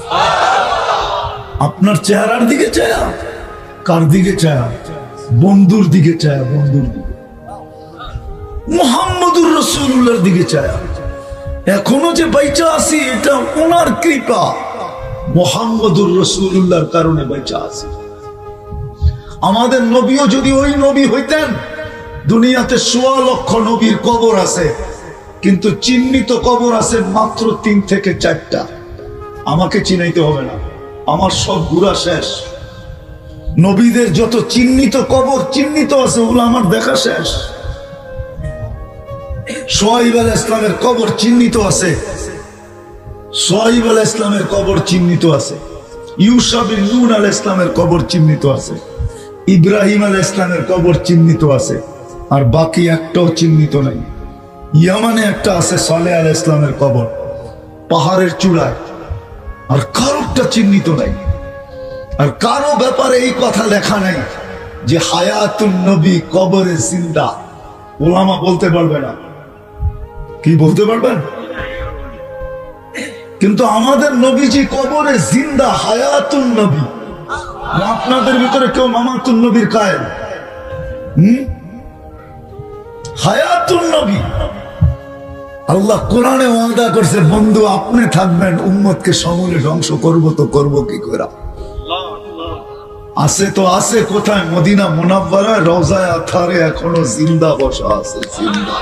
আপনার চেহারার দিকে চায়া, কার দিকে চায়া? বন্ধুর দিকে চায়া, বন্ধুর দিকে, মুহাম্মদুর রাসূলুল্লাহর দিকে চায়া। এখনো যে বাইচা আছি এটা ওনার কৃপা, মুহাম্মদুর রাসূলুল্লাহর কারণে বাইচা আছি। আমাদের নবীও যদি ওই নবী হইতেন, দুনিয়াতে সোয়া লক্ষ নবীর কবর আছে, কিন্তু চিহ্নিত কবর আছে মাত্র তিন থেকে চারটা। আমাকে চিনাইতে হবে না, আমার সব ঘুরা শেষ। নবীদের যত চিহ্নিত কবর চিহ্নিত আছে ওগুলো আমার দেখা শেষ। সোহাইব আলাইহিস ইসলামের কবর চিহ্নিত আছে, সোহাইব আলাইহিস ইসলামের কবর চিহ্নিত আছে, ইউসা বিন নূন আলাইহিস ইসলামের কবর চিহ্নিত আছে, ইব্রাহিম আলাইহিস ইসলামের কবর চিহ্নিত আছে, আর বাকি একটাও চিহ্নিত নাই। ইয়ামানে একটা আছে সালেহ আলাইহিস ইসলামের কবর, পাহাড়ের চূড়ায়, আর কারোটা চিহ্নিত নাই। আর কারো ব্যাপারে এই কথা লেখা নাই যে হায়াতুন নবী কবরে জিন্দা। ওলামা বলতে পারবে না, কি বলতে পারবেন? কিন্তু আমাদের নবীজি কবরে জিন্দা, হায়াতুন নবী। আপনাদের ভিতরে কেউ মামাতুন নবীর কায়েল? হম হায়াতুন নবী। আল্লাহ কোরআনে ওয়াদা করছে, বন্ধু আপনি থাকবেন, উম্মতকে সমূলে ধ্বংস করব তো করব কি করে? আছে তো আছে কোথায়? মদিনা মুনাব্বারা রওজায়ে আতহারে এখনো জিন্দা বসা আছে, জিন্দা।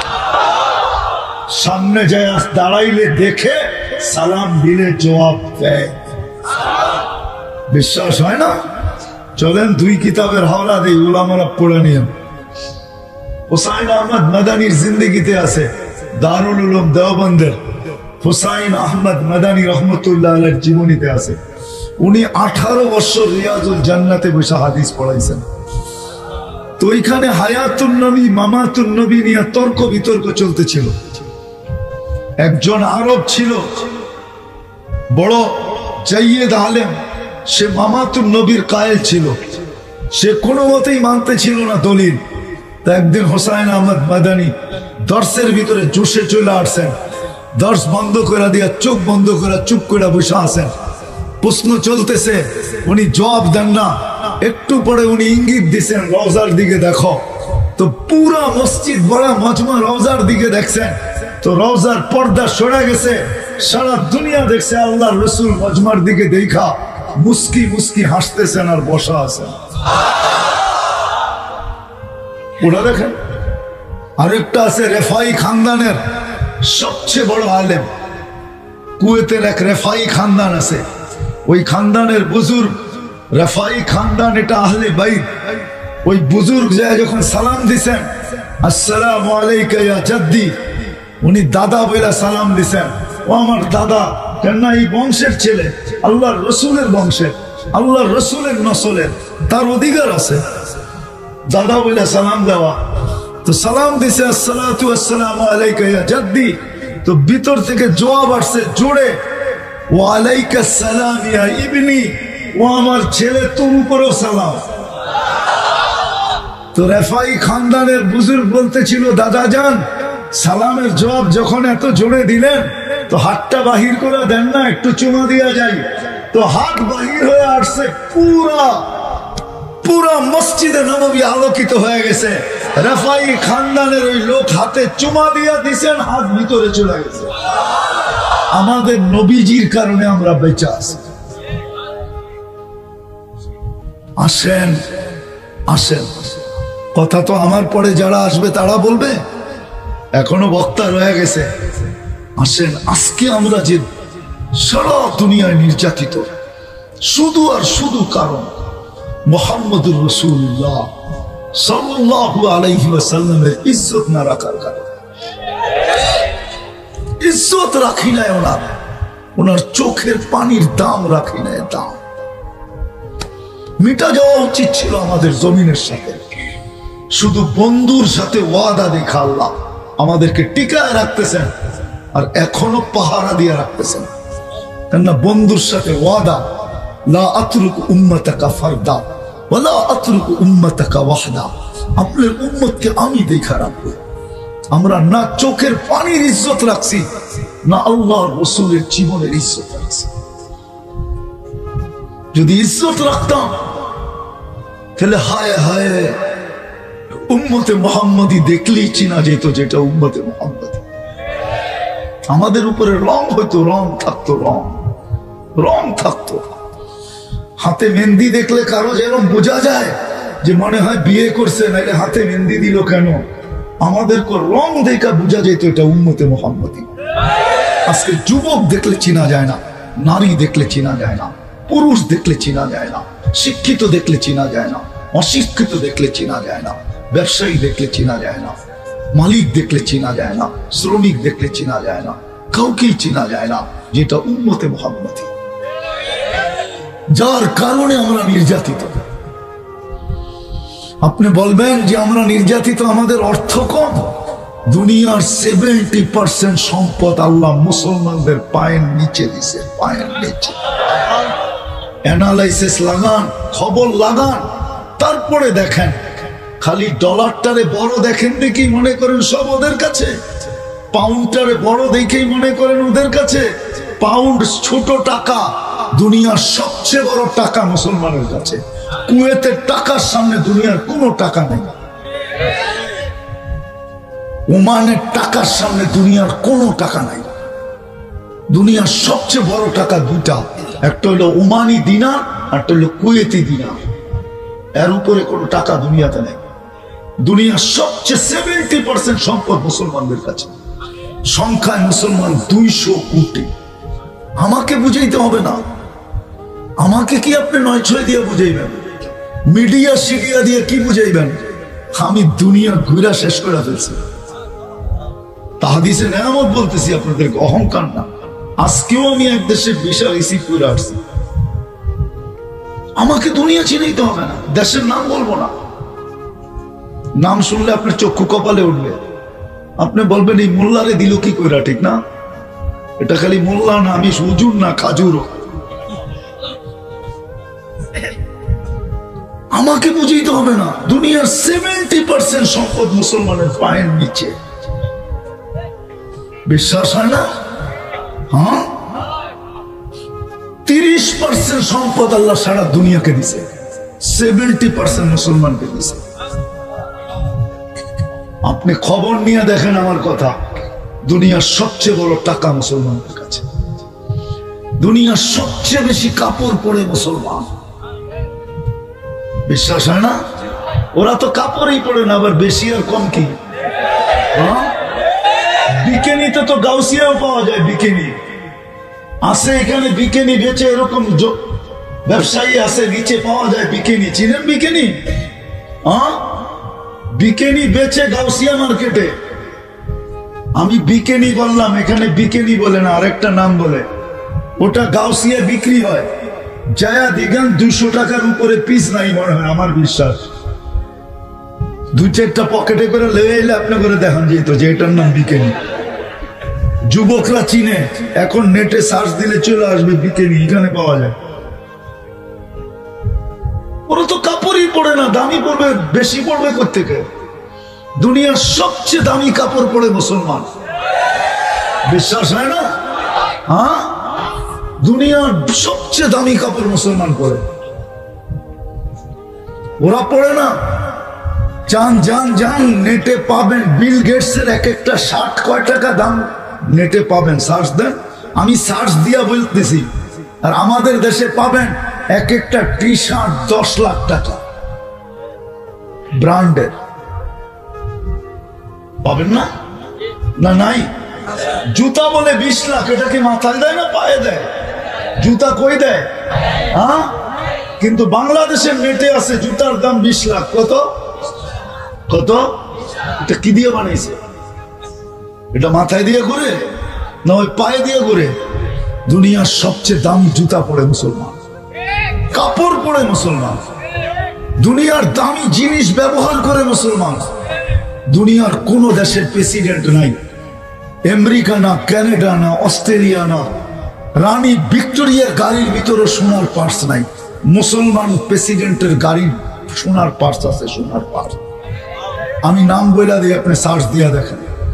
সামনে যায় দাঁড়াইলে দেখে, সালাম দিলে জবাব দেয়। বিশ্বাস হয় না? চলেন দুই কিতাবের হাওলা দিই, উলামারা পড়ে নিয়ে। হুসাইন আহমদ মাদানির জিন্দেগিতে আছে, দারুল উলুম দেওবন্দের হুসাইন আহমদ মাদানি রহমতুল্লাহ আলাইহির জীবনীতে আছে। উনি আঠারো বছর রিয়াজুল জান্নাতে বসে হাদিস পড়াইছেন। তো ওইখানে হায়াতুন নবী মামাতুন নবী নিয়ে তর্ক বিতর্ক চলতেছিল। একজন আরব ছিল, বড় জাইয়েদ আলেম, সে মামাতুন নবীর কায়েল ছিল, সে কোনো মতেই মানতে ছিল না দলিল। তা একদিন হুসাইন আহমদ মাদানি দর্শের ভিতরে জোশে চলে আসছেন, দর্শ বন্ধ করে দিয়া চোখ বন্ধ করে চুপ করে বসে আছেন। প্রশ্ন চলতেছে, উনি জবাব দেন না। একটু পরে উনি ইঙ্গিত দিচ্ছেন রওজার দিকে দেখো। তো পুরা মসজিদ ভরা মজমা রওজার দিকে দেখছেন। তো রওজার পর্দা সরে গেছে, সারা দুনিয়া দেখছে আল্লাহর রাসূল মজমার দিকে দেখা মুস্কি মুস্কি হাসতেছেন আর বসা আছেন। ওরা দেখেন। আরেকটা আছে রেফাই খানদানের সবচেয়ে বড় আলেম, কুয়েতের এক রেফাই খানদান আছে। ওই খানদানের বুজুর্গ রেফাই খানদান, এটা আহলে বাইত। ওই বুজুর্গ যায় যখন সালাম দিছেন, আসসালামু আলাইকা ইয়া জাদ্দি, উনি দাদা বইলা সালাম দিছেন। ও আমার দাদা, কেন এই বংশের ছেলে, আল্লাহর রসুলের বংশের, আল্লাহর রসুলের নসলের, তার অধিকার আছে দাদা বইলা সালাম দেওয়া। তো সালাম দিছে, আসসালাতু আসসালামু আলাইকা ইয়া জাদ্দি। তো ভিতর থেকে জবাব আসছে জোরে, ওয়া আলাইকা সালাম ইয়া ইবনি, ও আমার ছেলে, তোর উপরও সালাম। তো রেফাই খানদানের বুজুর্গ বলতেছিল, দাদা যান, সালামের জবাব যখন এত জোরে দিলেন, তো হাতটা বাহির করে দেন না, একটু চুমা দিয়া যাই। তো হাত বাহির হয়ে আসছে, পুরা পুরা মসজিদে নববী আলোকিত হয়ে গেছে। রেফাই খানদানের ওই লোক হাতে চুমা দিয়া দিছেন, হাত ভিতরে চলে গেছে। আমাদের নবীজির কারণে আমরা বেঁচে আছি। আসেন আসেন, কথা তো আমার পরে যারা আসবে তারা বলবে, এখনো বক্তা রয়ে গেছে। আসেন, আজকে আমরা যে সারা দুনিয়ায় নির্যাতিত, শুধু আর শুধু কারণ মুহাম্মদুর রাসূলুল্লাহ সাল্লাল্লাহু আলাইহি ওয়াসাল্লামের ইজ্জত না রাখার কারণে। ইজ্জত রাখি নাই ওনার, ওনার চোখের পানির দাম রাখি নাই, দাম মিটা যাওয়া উচিত ছিল আমাদের জমিনের সাথে। শুধু বন্ধুর সাথে ওয়াদা দেখা আল্লাহ আমাদেরকে টিকায় রাখতেছেন, আর এখনো পাহারা দিয়ে রাখতেছেন। কেননা বন্ধুর সাথে ওয়াদা, লা আতরুকু উম্মাতাকা ফারদা ওয়া লা আতরুকু উম্মাতাকা ওয়াহদা, আপনার উম্মতকে আমি দেখা রাখবো, আমরা না চোখের পানির ইজ্জত রাখছি, না আল্লাহর রাসূলের জীবনের ইজ্জত রাখছি। যদি ইজ্জত রাখতাম তাহলে হায় হায় উম্মতে মুহাম্মাদি দেখলেই চিনা যেত যেটা উম্মতে মুহাম্মাদি। আমাদের উপরে রং হয়তো, রং থাকতো, রং রং থাকতো। হাতে মেহেন্দি দেখলে কারো যেন বোঝা যায় যে মনে হয় বিয়ে করছে, নাইলে হাতে মেহেন্দি দিল কেন। আমাদের রং দেখা বোঝা যেত এটা উম্মতে মুহাম্মাদি। আজকে যুবক দেখলে চিনা যায় না, নারী দেখলে চিনা যায় না, পুরুষ দেখলে চিনা যায় না, শিক্ষিত দেখলে চিনা যায় না, অশিক্ষিত দেখলে চিনা যায় না, ব্যবসায়ী দেখলে চিনা যায় না, মালিক দেখলে চিনা যায় না, শ্রমিক দেখলে চিনা যায় না, কাউকেই চিনা যায় না যেটা উম্মতে মুহাম্মাদি। যার কারণে আমরা নির্যাতিত। আপনি বলবেন যে আমরা নির্যাতিত, আমাদের অর্থ কম। দুনিয়ার সেভেন্টি পার্সেন্ট সম্পদ আল্লাহ মুসলমানদের পায়ের নিচে দিছে, পায়ের নিচে। অ্যানালাইসিস লাগান, খবর লাগান, তারপরে দেখেন। খালি ডলারটারে বড় দেখেন দেখি মনে করেন সব ওদের কাছে, পাউন্ডটারে বড় দেখেই মনে করেন ওদের কাছে। পাউন্ড ছোট টাকা, দুনিয়ার সবচেয়ে বড় টাকা মুসলমানের কাছে। কুয়েতের টাকার সামনে দুনিয়ার কোনো টাকা নেই। ওমানের টাকার সামনে দুনিয়ার কোনো টাকা নাই। দুনিয়ার সবচেয়ে বড় টাকা দুটা, একটা হলো ওমানি দিনার, একটা হলো কুয়েতি দিনার। এর উপরে কোনো টাকা দুনিয়াতে নেই। দুনিয়ার সবচেয়ে সেভেন্টি পার্সেন্ট সম্পদ মুসলমানদের কাছে। সংখ্যায় মুসলমান দুইশো কোটি। আমাকে বুঝাইতে হবে না, আমাকে কি আপনি নয় ছয় দিয়ে বুঝাইবেন? মিডিয়া সিডিয়া দিয়ে কি বুঝাইবেন? আমি দুনিয়া ঘুরা শেষ করে ফেলছি। তাহাদিসে নেয়ামত বলতেছি আপনাদেরকে, অহংকার না। আজকেও আমি এক দেশের ভিসা রিসিভ করে আসছি। আমাকে দুনিয়া চিনাইতে হবে না, দেশের নাম বলবো না। নাম শুনলে আপনার চক্ষু কপালে উঠবে। আপনি বলবেন এই মোল্লারে দিল কি কইরা, ঠিক না? এটা খালি মোল্লা না, আমি হুজুর না, খাজুর। আমাকে বুঝাইতে হবে না, দুনিয়ার সেভেন্টি পার্সেন্ট সম্পদ মুসলমানের পায়ের নিচে। বিশ্বাস হয় না? হ্যাঁ, তিরিশ পার্সেন্ট সম্পদ আল্লাহ সারা দুনিয়াকে দিছে, সেভেন্টি পার্সেন্ট মুসলমানকে দিছে। আপনি খবর নিয়ে দেখেন আমার কথা, দুনিয়ার সবচেয়ে বড় টাকা মুসলমানদের কাছে। দুনিয়ার সবচেয়ে বেশি কাপড় পরে মুসলমান। বিশ্বাস হয় না? ওরা তো কাপড়ই পরে না, আবার বেশি আর কম কি? বিকেনিতে তো গাউসিয়াও পাওয়া যায়। বিকেনি আছে এখানে, বিকেনি বেচে এরকম ব্যবসায়ী আছে, নিচে পাওয়া যায় বিকেনি। চিনেন বিকেনি? হ্যাঁ, বিকেনি বেচে গাউসিয়া মার্কেটে। আমি বিকেনি বললাম, এখানে বিকেনি বলে না, আরেকটা নাম বলে। ওটা গাউসিয়া বিক্রি হয়। জায়া দিগান দুইশো টাকার উপরে পিস নাই মনে হয়, আমার বিশ্বাস। দুই চারটা পকেটে করে লেগে এলে আপনি করে দেখান যেত যে এটার নাম বিকেনি। যুবকরা চিনে, এখন নেটে সার্চ দিলে চলে আসবে বিকেনি, এখানে পাওয়া যায়। ওরা তো কাপড়ই পড়ে না, দামি পড়বে, বেশি পড়বে কোত্থেকে? দুনিয়ার সবচেয়ে দামি কাপড় পরে মুসলমান। বিশ্বাস হয় না? হ্যাঁ, দুনিয়ার সবচেয়ে দামি কাপড় মুসলমান পরে। ওরা পড়ে না। যান যান যান, নেটে পাবেন বিল গেটস এর এক একটা শার্ট কয় টাকা দাম, নেটে পাবেন, সার্চ দেন। আমি সার্চ দিয়া বলতেছি। আর আমাদের দেশে পাবেন এক একটা টি শার্ট দশ লাখ টাকা ব্র্যান্ডের। পাবেন না? না নাই? জুতা বলে বিশ লাখ, এটা কি মাথায় দেয় না পায়ে দেয়? জুতা কই দেয়? হ্যাঁ, কিন্তু বাংলাদেশের নেটে আছে জুতার দাম বিশ লাখ। কত কত? এটা কি দিয়ে বানাইছে? এটা মাথায় দিয়ে ঘুরে না ওই পায়ে দিয়ে ঘুরে? দুনিয়ার সবচেয়ে দামি জুতা পরে মুসলমান, কাপড় পরে মুসলমান, দুনিয়ার দামি জিনিস ব্যবহার করে মুসলমান। দুনিয়ার কোন দেশের প্রেসিডেন্ট নাই, আমেরিকা না, কানাডা না, অস্ট্রেলিয়া না, রানী ভিক্টোরিয়ার গাড়ির ভিতরে সোনার পার্স নাই। মুসলমান প্রেসিডেন্টের গাড়ির সোনার পার্স আছে, সোনার পার্স। আমি নাম বইলা দিয়ে আপনি সার্চ দিয়া দেখেন।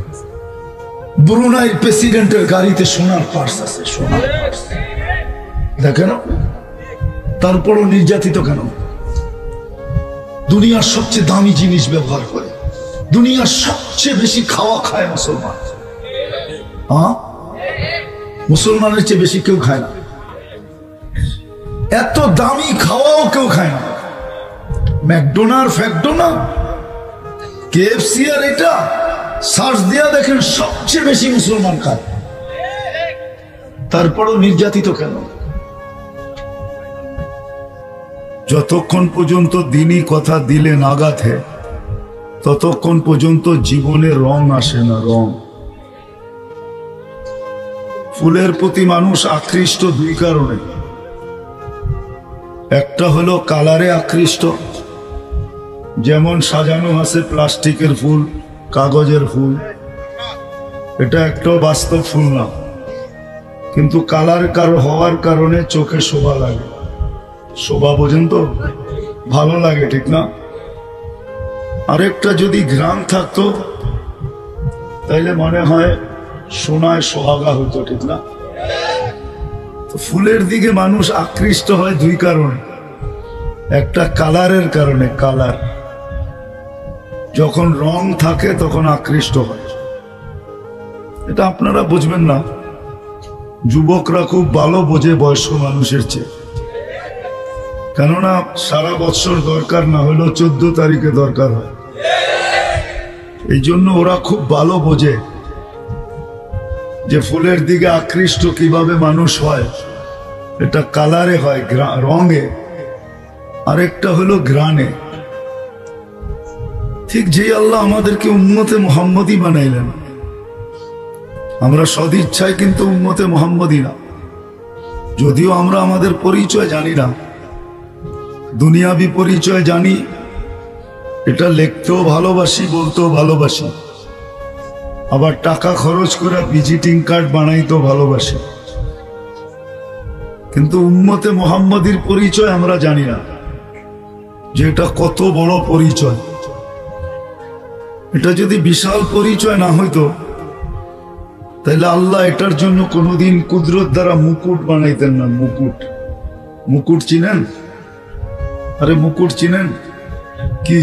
ব্রুনাই প্রেসিডেন্টের গাড়িতে সোনার পার্স আছে, সোনার পার্স। দেখেন তারপরও নির্যাতিত কেন? দুনিয়ার সবচেয়ে দামি জিনিস ব্যবহার করে, দুনিয়ার সবচেয়ে বেশি খাওয়া খায় মুসলমান। হ্যাঁ, মুসলমানের চেয়ে বেশি কেউ খায় না। এত দামি খাওয়াও কেউ খায় না। ম্যাকডোনাল্ড, ফ্যাকডোনা, কেএফসি আর এটা সার্চ দিয়া দেখেন সবচেয়ে বেশি মুসলমান খায়। তারপরও নির্যাতিত কেন? যতক্ষণ পর্যন্ত দিনই কথা দিলে নাগাথে ততক্ষণ পর্যন্ত জীবনে রং আসে না। রং, ফুলের প্রতি মানুষ আকৃষ্ট দুই কারণে। একটা হলো কালারে আকৃষ্ট, যেমন সাজানো আছে প্লাস্টিকের ফুল, কাগজের ফুল, এটা একটা বাস্তব ফুল না, কিন্তু কালার কারো হওয়ার কারণে চোখে শোভা লাগে। শোভা বোঝেন তো, ভালো লাগে, ঠিক না? আরেকটা যদি ঘ্রাণ থাকতো তাইলে মনে হয় সোনায় সোহাগা হতো, ঠিক না? তো ফুলের দিকে মানুষ আকৃষ্ট হয় দুই কারণে। একটা কালারের কারণে, কালার যখন রং থাকে তখন আকৃষ্ট হয়। এটা আপনারা বুঝবেন না, যুবকরা খুব ভালো বোঝে বয়স্ক মানুষের চেয়ে। কেননা সারা বছর দরকার না হলেও চোদ্দ তারিখে দরকার হয়, এই জন্য ওরা খুব ভালো বোঝে যে ফুলের দিকে আকৃষ্ট কিভাবে মানুষ হয়। এটা কালারে হয়, রঙে, আরেকটা হলো ঘ্রাণে। ঠিক যে আল্লাহ আমাদেরকে উম্মতে মুহাম্মদী বানাইলেন, আমরা সদিচ্ছায় কিন্তু উম্মতে মুহাম্মদী না। যদিও আমরা আমাদের পরিচয় জানি না, দুনিয়াবি পরিচয় জানি, এটা লিখতেও ভালোবাসি, বলতেও ভালোবাসি, আবার টাকা খরচ করে ভিজিটিং কার্ড বানাইতেও ভালোবাসি, কিন্তু উম্মতে মুহাম্মদীর পরিচয় আমরা জানি না যে এটা কত বড় পরিচয়। এটা যদি বিশাল পরিচয় না হইতো তাহলে আল্লাহ এটার জন্য কোনোদিন কুদরত দ্বারা মুকুট বানাইতেন না। মুকুট, মুকুট চিনেন? আরে মুকুট চিনেন? কি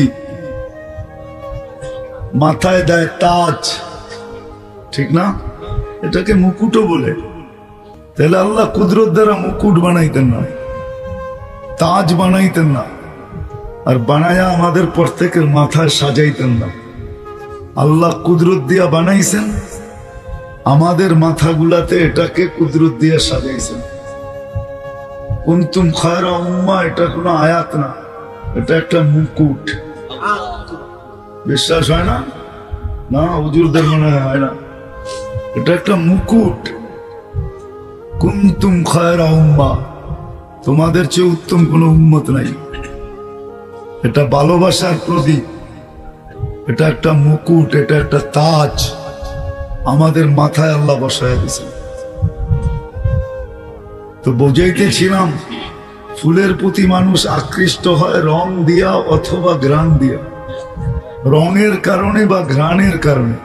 মাথায় দেয় তাজ, ঠিক না? এটাকে মুকুটও বলে। তাহলে আল্লাহ কুদরত দ্বারা মুকুট বানাইতেন না, তাজ বানাইতেন না, আর বানায়া আমাদের প্রত্যেকের মাথায় সাজাইতেন না। আল্লাহ কুদরত দিয়া বানাইছেন, আমাদের মাথাগুলাতে এটাকে কুদরত দিয়া সাজাইছেন। কুনতুম খায়রা উম্মাহ, এটা কোনো আয়াত না, এটা একটা মুকুট। বিশ্বাস হয় না? না, হুজুরদের মনে হয় না। এটা একটা মুকুট। কুনতুম খায়রা উম্মাহ, তোমাদের চেয়ে উত্তম কোনো উম্মত নাই। এটা ভালোবাসার প্রতীক, এটা একটা মুকুট, এটা একটা তাজ আমাদের মাথায় আল্লাহ বসায় দিয়েছেন। তো বোঝাইতেছিলাম, ফুলের প্রতি মানুষ আকৃষ্ট হয় রং দিয়া অথবা ঘ্রাণ দিয়া। রঙের কারণে বা ঘ্রাণের কারণে।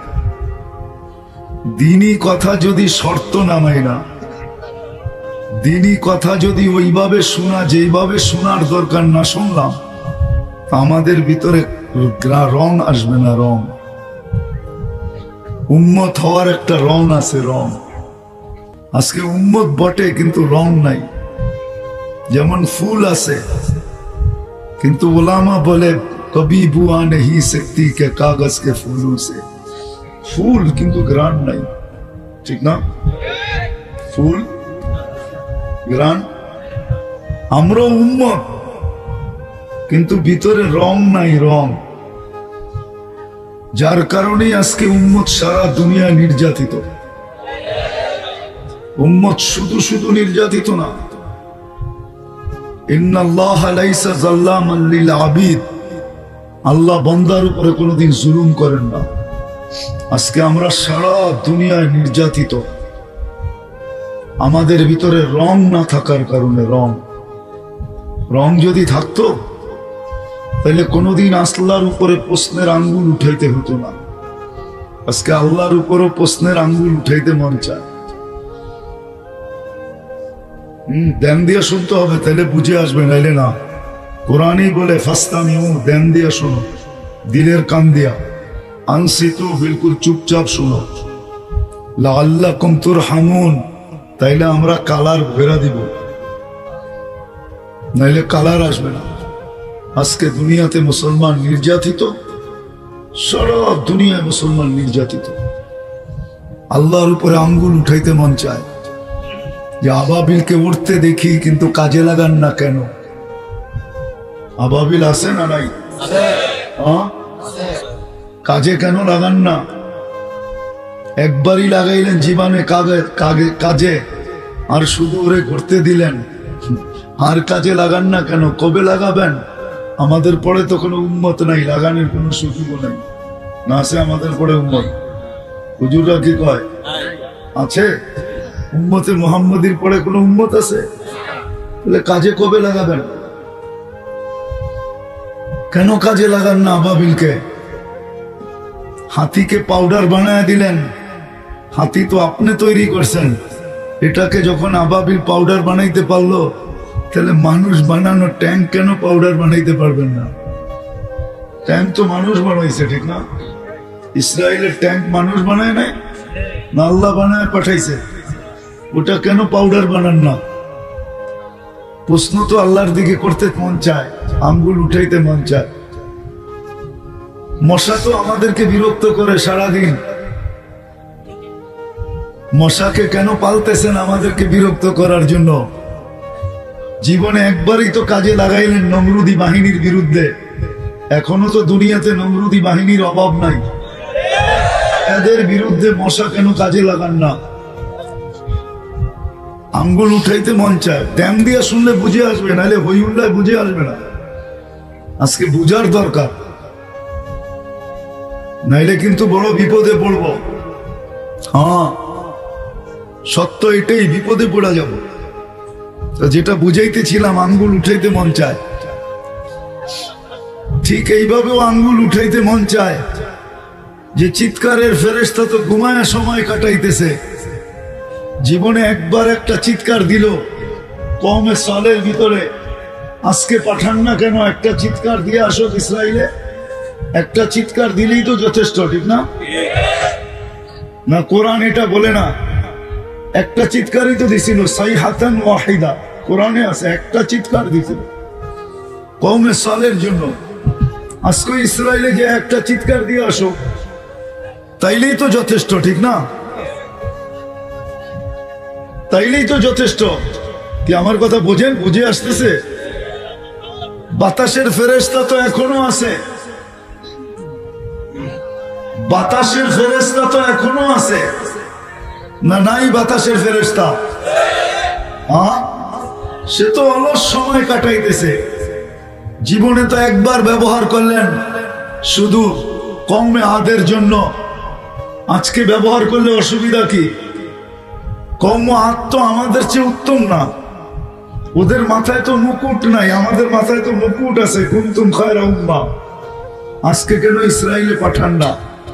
দিনই কথা যদি শর্ত নামাই না, দিনই কথা যদি ওইভাবে শোনা, যেইভাবে শোনার দরকার না শুনলাম, আমাদের ভিতরে রং আসবে না। রং, উম্মত হওয়ার একটা রং আছে, রং। আজকে উম্মত বটে কিন্তু রং নাই। যেমন ফুল আছে কিন্তু ওলামা বলে কবি বুয়া নেহি সকতি কে কাগজ কে ফুলু সে। ফুল কিন্তু ঘ্রাণ নাই, ঠিক না? ফুল, ঘ্রাণ। আমরা উম্মত কিন্তু ভিতরে রং নাই, রং। যার কারণে আজকে উম্মত সারা দুনিয়া নির্যাতিত। উম্মত শুধু শুধু নির্যাতিত না, ইন্নাল্লাহ লাইসা যাল্লামান লিল আবিদ, আল্লাহ বান্দার উপরে কোনোদিন জুলুম করেন না। আজকে আমরা সারা দুনিয়ায় নির্যাতিত, আমাদের ভিতরে রং না থাকার কারণে। রং, রং যদি থাকতো তাহলে কোনোদিন আসলার উপরে প্রশ্নের আঙ্গুল উঠাইতে হতো না। আজকে আল্লাহর উপরও প্রশ্নের আঙ্গুল উঠাইতে মন চায়। হম ধ্যান দিয়ে শুনতে হবে, তাহলে বুঝে আসবে, নাইলে না। কোরআনই বলে ফাস্তামিউ, ধ্যান দিয়ে শোনো, দিলের কান দিয়া। আনসিতু, বিলকুল চুপচাপ শোনো। লাআল্লাকুম তুরহামুন, তাইলে আমরা কালার ফেরা দিব, নাইলে কালার আসবে না। আজকে দুনিয়াতে মুসলমান নির্যাতিত, সারা দুনিয়ায় মুসলমান নির্যাতিত। আল্লাহর উপরে আঙ্গুল উঠাইতে মন চায় যে আবাবিলকে উঠতে দেখি, কিন্তু কাজে লাগান না কেন? আবাবিল আছে না নাই? কাজে কেন লাগান না? একবারই লাগাইলেন জীবনে কাজে, আর শুধু ওরে ঘুরতে দিলেন, আর কাজে লাগান না কেন? কবে লাগাবেন? আমাদের পরে তো কোনো উম্মত নাই, লাগানোর কোনো সুযোগ নাই। না আছে আমাদের পরে উম্মত? হুজুররা কি কয় আছে? উম্মতে মুহাম্মাদির পরে কোনো উম্মত আছে? তাহলে কাজে কবে লাগাবেন? কেন কাজে লাগান না আবাবিলকে? হাতিকে পাউডার বানায় দিলেন, হাতি তো আপনি তৈরি করছেন। এটাকে যখন আবাবিল পাউডার বানাইতে পারলো, তাহলে মানুষ বানানো ট্যাঙ্ক কেন পাউডার বানাইতে পারবেন না? ট্যাঙ্ক তো মানুষ বানাইছে, ঠিক না? ইসরায়েলের ট্যাঙ্ক মানুষ বানায় নাই, না আল্লাহ বানায় পাঠাইছে? ওটা কেন পাউডার বানান না? প্রশ্ন তো আল্লাহর দিকে করতে মন চায়, আঙ্গুল উঠাইতে মন চায়। মশা তো আমাদেরকে বিরক্ত করে সারাদিন। মশাকে কেন পালতেছেন? আমাদেরকে বিরক্ত করার জন্য। জীবনে একবারই তো কাজে লাগাইলেন নমরুদি বাহিনীর বিরুদ্ধে। এখনো তো দুনিয়াতে নমরুদি বাহিনীর অভাব নাই। এদের বিরুদ্ধে মশা কেন কাজে লাগান না? আঙ্গুল উঠাইতে মন চায়। ধ্যান দিয়ে শুনলে বুঝে আসবে, নাহলে হই হুল্লায় বুঝে আসবে না। আজকে বুঝার দরকার, নাইলে কিন্তু বড় বিপদে পড়ব। হ্যাঁ সত্য এটাই, বিপদে পড়া যাব। যেটা বুঝাইতেছিলাম, আঙ্গুল উঠাইতে মন চায়। ঠিক এইভাবেও আঙ্গুল উঠাইতে মন চায় যে চিৎকারের ফেরেশতা তো ঘুমায় সময় কাটাইতেছে। জীবনে একবার একটা চিৎকার দিল কওমে সালের ভিতরে, আজকে পাঠান না কেন? একটা চিৎকার দিয়ে আসো ইসরায়েলে। একটা চিৎকার দিলেই তো যথেষ্ট, ঠিক না? না কোরআন এটা বলে না? একটা চিৎকারই তো দিছিল, সাইহাতান ওয়াহিদা, কোরআনে আছে। একটা চিৎকার দিছিল কওমে সালের জন্য। আজকে ইসরায়েলে যে একটা চিৎকার দিয়ে আসো, তাইলেই তো যথেষ্ট, ঠিক না? তাইলেই তো যথেষ্ট। কি আমার কথা বোঝেন? বুঝে আসতেছে? বাতাসের ফেরেশতা তো এখনো আছে, বাতাসের ফেরেশতা তো এখনো আছে না? নাই বাতাসের ফেরেশতা? হ্যাঁ, সে তো অলস সময় কাটাইতেছে। জীবনে তো একবার ব্যবহার করলেন শুধু কওমে আদের জন্য, আজকে ব্যবহার করলে অসুবিধা কি? কওমে আদ তো আমাদের চেয়ে উত্তম না। ওদের মাথায় তো মুকুট নাই, আমাদের মাথায় তো মুকুট আছে। কুনতুম খায়রা উম্মাহ। আজকে কেন ইসরায়েলে পাঠান না?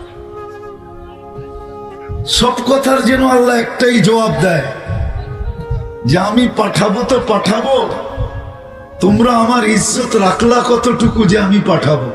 সব কথার যেন আল্লাহ একটাই জবাব দেয় যে আমি পাঠাবো তো পাঠাবো, তোমরা আমার ইজ্জত রাখলা কতটুকু যে আমি পাঠাবো?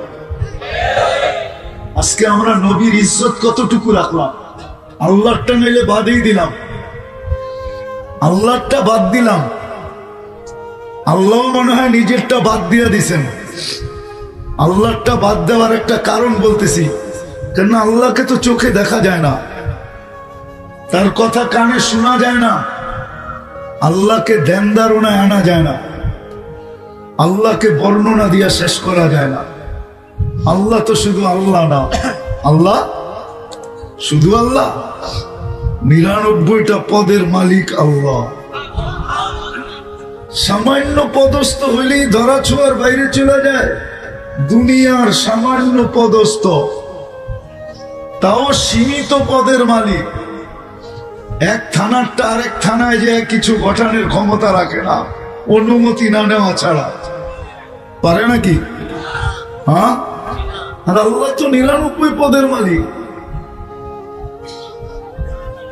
আজকে আমরা নবীর ইজ্জত কতটুকু রাখলাম? আল্লাহটা নিলে বাদই দিলাম, আল্লাহটা বাদ দিলাম। আল্লাহ মনে হয় নিজেরটা বাদ দিয়ে দিছেন। আল্লাহটা বাদ দেওয়ার একটা কারণ বলতেছি, কেন আল্লাহকে তো চোখে দেখা যায় না, তার কথা কানে শোনা যায় না, আল্লাহকে ধ্যান ধারণায় আনা যায় না, আল্লাহকে বর্ণনা দিয়া শেষ করা যায় না। আল্লাহ তো শুধু আল্লাহ না, আল্লাহ শুধু আল্লাহ, নিরানব্বইটা পদের মালিক আল্লাহ। সামান্য পদস্থ হইলেই ধরা ছোঁয়ার বাইরে চলে যায়। দুনিয়ার সামান্য পদস্থ, তাও সীমিত পদের মালিক। এক থানারটা আরেক থানায় যে কিছু ঘটানোর ক্ষমতা রাখে না, অনুমতি না নেওয়া ছাড়া। পারে নাকি? হ্যাঁ, আর আল্লাহ তো নিরানব্বই পদের মালিক।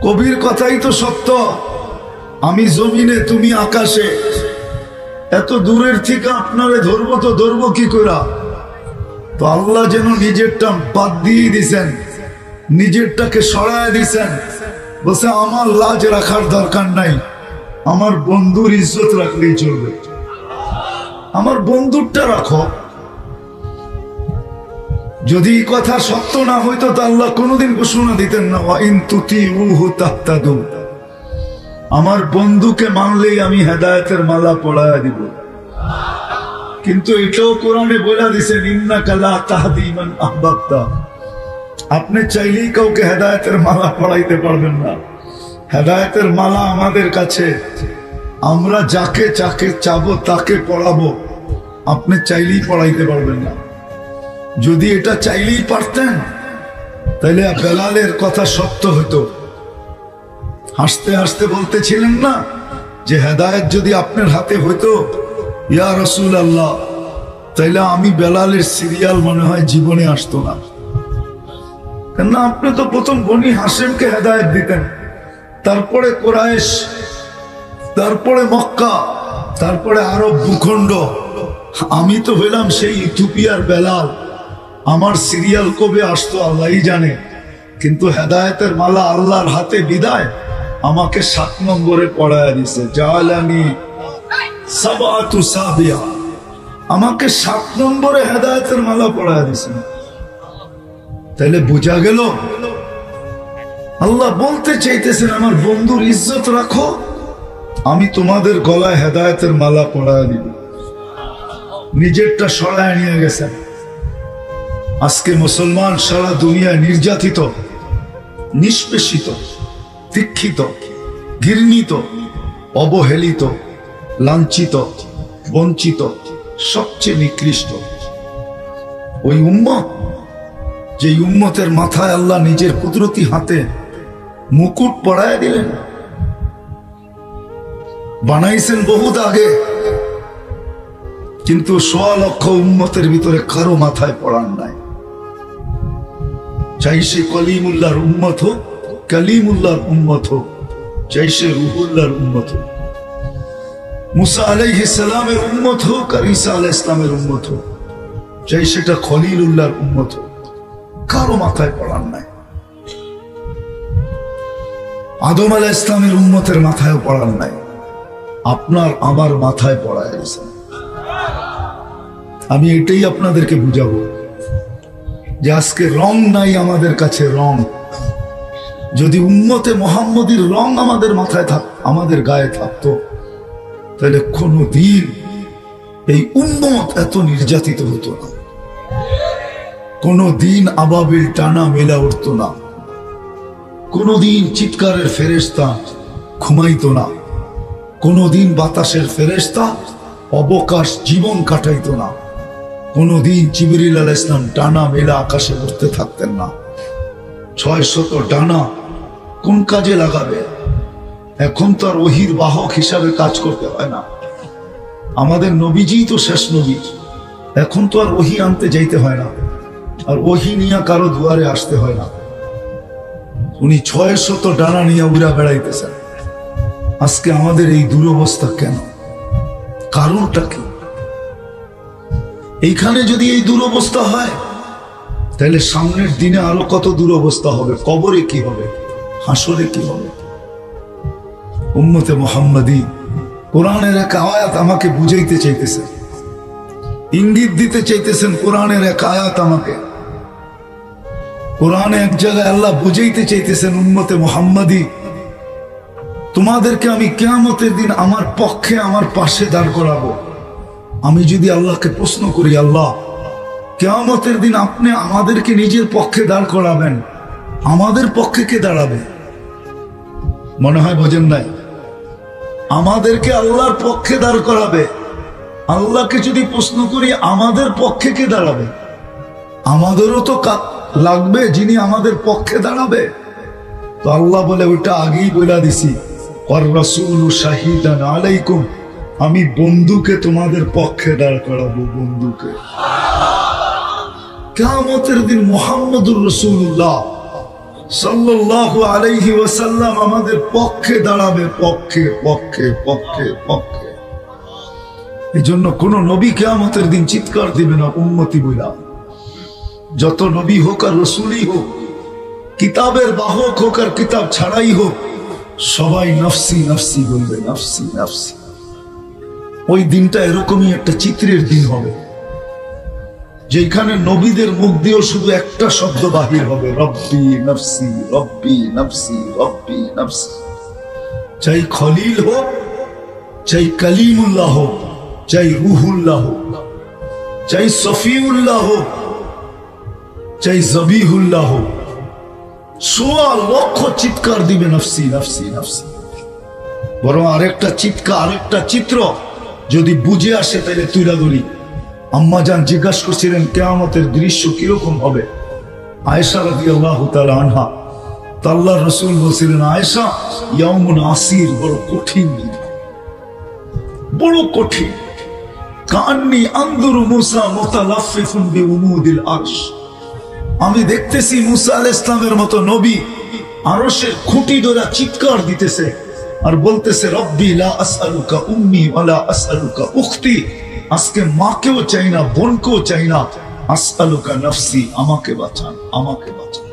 কবির কথাই তো সত্য, আমি জমিনে তুমি আকাশে, এত দূরের থেকে আপনারে ধরবো তো ধরবো কি করা? তো আল্লাহ যেন নিজেরটা বাদ দিয়ে দিছেন, নিজেরটাকে সরায় দিছেন, বলছে আমার লাজ রাখার দরকার নাই, আমার বন্ধুর ইজ্জত রাখলেই চলবে, আমার বন্ধুরটা রাখো। যদি এই কথা সত্য না হইতো তো আল্লাহ কোনোদিন ঘোষণা দিতেন না ওয়াইন তুতিউহু তাহতাদু, আমার বন্ধুকে মানলেই আমি হেদায়েতের মালা পড়ায়া দিব। কিন্তু এটাও কোরআনে বলে দিয়েছেন ইন্নাকা লা তাহদি মান আহবাবতা, আপনি চাইলেই কাউকে হেদায়েতের মালা পড়াইতে পারবেন না। হেদায়েতের মালা আমাদের কাছে, আমরা যাকে যাকে চাবো তাকে পড়াবো, আপনি চাইলেই পড়াইতে পারবেন না। যদি এটা চাইলেই পারতেন তাহলে বেলালের কথা সত্য হতো। হাসতে হাসতে বলতেছিলেন না যে হেদায়েত যদি আপনার হাতে হইতো ইয়া রাসূলুল্লাহ, তাইলে আমি বেলালের সিরিয়াল মনে হয় জীবনে আসতো না। কেন আপনি তো প্রথম বনি হাসেমকে হেদায়েত দিতেন, তারপরে কুরাইশ, তারপরে মক্কা, তারপরে আরব ভূখণ্ড। আমি তো হইলাম সেই ইথিওপিয়ার বেলাল, আমার সিরিয়াল কবে আসতো আল্লাহই জানে। কিন্তু হেদায়েতের মালা আল্লাহর হাতে বিদায় আমাকে সাত নম্বরে পড়ায় দিছে, জালানি সাবাতু সাবিয়া, আমাকে সাত নম্বরে হেদায়েতের মালা পড়ায় দিছে। তাহলে বোঝা গেল আল্লাহ বলতে চাইতেছেন আমার বন্ধুর ইজ্জত রাখো, আমি তোমাদের গলায় হেদায়েতের মালা পড়ায় দিব। নিজেরটা সরায় নিয়ে গেছেন। আজকে মুসলমান সারা দুনিয়ায় নির্যাতিত, নিষ্পেষিত, দীক্ষিত, ঘৃণিত, অবহেলিত, লাঞ্ছিত, বঞ্চিত, সবচেয়ে নিকৃষ্ট ওই উম্মত, যে উম্মতের মাথায় আল্লাহ নিজের কুদরতি হাতে মুকুট পরায় দিলেন, বানাইছেন বহুত আগে, কিন্তু সোয়া লক্ষ উম্মতের ভিতরে কারো মাথায় পড়ান নাই। চাই সে কলিমুল্লাহর উম্মত হোক, কালিমুল্লাহর উম্মত হোক, চাই সে রুহুল্লাহর উম্মত হোক, মুসা আলাইহিস সালামের উম্মত হোক আর ঈসা আলাইহিস সালামের উম্মত হোক, চাই সেটা খলিলুল্লাহর উম্মত হোক, কারো মাথায় পড়ান নাই। আদম আলাইহিস সালামের উম্মতের মাথায় পড়ান নাই, আপনার আমার মাথায় পড়ায় গেছে। আমি এটাই আপনাদেরকে বুঝাবো যে আজকে রং নাই আমাদের কাছে, রং। যদি উম্মতে মুহাম্মদীর রং আমাদের মাথায় থাক, আমাদের গায়ে থাকতো, তাহলে কোনদিন এই উম্মত এত নির্যাতিত হতো না, কোনদিন আবাবিল টানা মেলা উঠতো না, কোনদিন চিৎকারের ফেরেশতা ঘুমাইতো না, কোনদিন বাতাসের ফেরেশতা অবকাশ জীবন কাটাইতো না, কোনদিন জিবরিল আলাইহিস সালাম ডানা মেলা আকাশে উঠতে থাকতেন না। ছয় শত ডানা কোন কাজে লাগাবে? এখন তো আর ওহির বাহক হিসাবে কাজ করতে হয় না, আমাদের নবীজি তো শেষ নবী, এখন তো আর ওহি আনতে যাইতে হয় না, আর ওহি নিয়ে কারো দুয়ারে আসতে হয় না। উনি ছয় শত ডানা নিয়ে উড়া বেড়াইতেছেন। আজকে আমাদের এই দুরবস্থা কেন? কারণটা কি? এইখানে যদি এই দুরবস্থা হয় তাহলে সামনের দিনে আরো কত দুরবস্থা হবে, কবরে কি হবে, হাসরে কি হবে। উম্মতে মুহাম্মাদী কোরআনের এক আয়াত আমাকে বুঝাইতে চাইতেছে, ইঙ্গিত দিতে চাইতেছেন। কোরআনের এক আয়াত আমাকে, কোরআনে এক জায়গায় আল্লাহ বুঝাইতে চাইতেছেন উম্মতে মুহাম্মাদী, তোমাদেরকে আমি কিয়ামতের দিন আমার পক্ষে আমার পাশে দাঁড় করাবো। আমি যদি আল্লাহকে প্রশ্ন করি, আল্লাহ কিয়ামতের দিন আপনি আমাদেরকে নিজের পক্ষে দাঁড় করাবেন, আমাদের পক্ষে কে দাঁড়াবে? মনে হয় বোঝেন নাই? আমাদেরকে আল্লাহর পক্ষে দাঁড় করাবে। আল্লাহকে যদি প্রশ্ন করি আমাদের পক্ষে কে দাঁড়াবে? আমাদেরও তো লাগবে যিনি আমাদের পক্ষে দাঁড়াবে। তো আল্লাহ বলে ওইটা আগেই বলে দিছি, ওয়ার রাসূলু শাহিদান আলাইকুম, আমি বন্ধুকে তোমাদের পক্ষে দাঁড় করাবো, বন্ধুকে। কিয়ামতের দিন মুহাম্মদুর রাসূলুল্লাহ সাল্লাল্লাহু আলাইহি ওয়াসাল্লাম আমাদের পক্ষে দাঁড়াবে, পক্ষে পক্ষে পক্ষে পক্ষে। এই জন্য কোন নবী কিয়ামতের দিন চিৎকার দিবে না উম্মতি বইলা। যত নবী হোক আর রসুলই হোক, কিতাবের বাহক হোক আর কিতাব ছাড়াই হোক, সবাই নফসি নফসি বলবে, নফসি নফসি। ওই দিনটা এরকমই একটা চিত্রের দিন হবে, যেখানে নবীদের মুখ দিয়েও শুধু একটা শব্দ বাহির হবে, রব্বি নফসি রব্বি নফসি রব্বি নফসি। চাই খলিল হোক, চাই কালিমুল্লাহ হোক, চাই রুহুল্লাহ হোক, চাই সফিউল্লাহ হোক, চাই জবিহুল্লাহ হোক, সোয়া লক্ষ চিৎকার দিবে নফসি নফসি নফসি। বরং আরেকটা চিৎকার, আরেকটা চিত্র যদি বুঝে আসে তাহলে তুইলা ধরি। আম্মা জান জিজ্ঞাসা করছিলেন কিয়ামতের দৃশ্য কিরকম হবে। আয়েশা রাদিয়াল্লাহু তাআলা আনহা, তা আল্লাহর রাসূল বলছিলেন, আয়েশা ইয়াউমুন আসির, বড় কঠিন দিন, বড় কঠিন। কান্নি আনজুরু মুসা মুতালাফফিফুন বিউনুদিল আরশ, আমি দেখতেছি মুসা আলাইহিস সালামের মতো নবী আরশের খুঁটি ধরে চিৎকার দিতেছে আর বলতেছে, রব্বি লা আসআলুকা উম্মি ওয়ালা আসআলুকা উখতি, আজকে মাকেও চাই না, বোনকেও চাই না, আসআলুকা নফসি, আমাকে বাঁচান, আমাকে বাঁচান।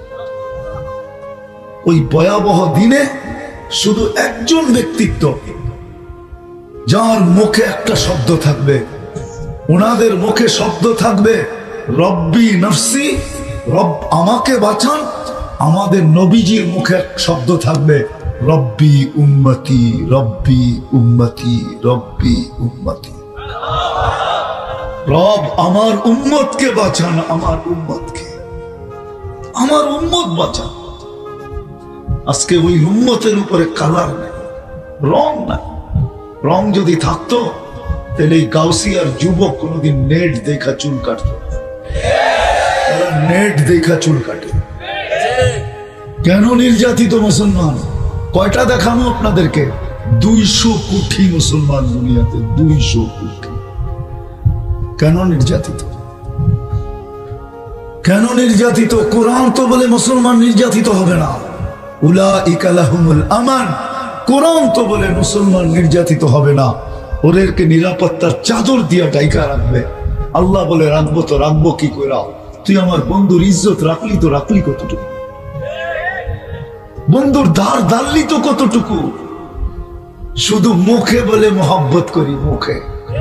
ওই ভয়াবহ দিনে শুধু একজন ব্যক্তিত্ব, যার মুখে একটা শব্দ থাকবে, ওনাদের মুখে শব্দ থাকবে রব্বি নফসি, রব আমাকে বাঁচান। আমাদের নবীজির মুখে এক শব্দ থাকবে রব্বি উম্মতি, রব্বি উম্মতি, রব্বি উম্মতি। রব আমার উম্মতকে বাঁচান, আমার উম্মতকে, আমার উম্মত বাঁচান। আজকে ওই উম্মতের উপরে কালার নাই, রং নাই। রং যদি থাকতো তাহলে এই গাউসিয়ার যুবক কোনোদিন নেট দেখা চুল কাটত, নেট দেখা চুল কাটে। কেন নির্যাতিত মুসলমান? কয়টা দেখানো আপনাদেরকে? দুইশো কোটি মুসলমান দুনিয়াতে, দুইশো কোটি। কেন নির্যাতিত? কেন নির্যাতিত? কোরআন তো বলে মুসলমান নির্যাতিত হবে না। উলাইকা লাহুমুল আমান, কোরআন তো বলে মুসলমান নির্যাতিত হবে না, ওদেরকে নিরাপত্তার চাদর দিয়া ডাইকা রাখবে। আল্লাহ বলে রাখবো তো রাখবো কি করে? তুই আমার বন্ধুর ইজ্জত রাখলি তো রাখলি কতটুকু? বন্ধুর ধার ধারলি তো কতটুকু? শুধু মুখে বলে মোহাব্বত করি, মুখে,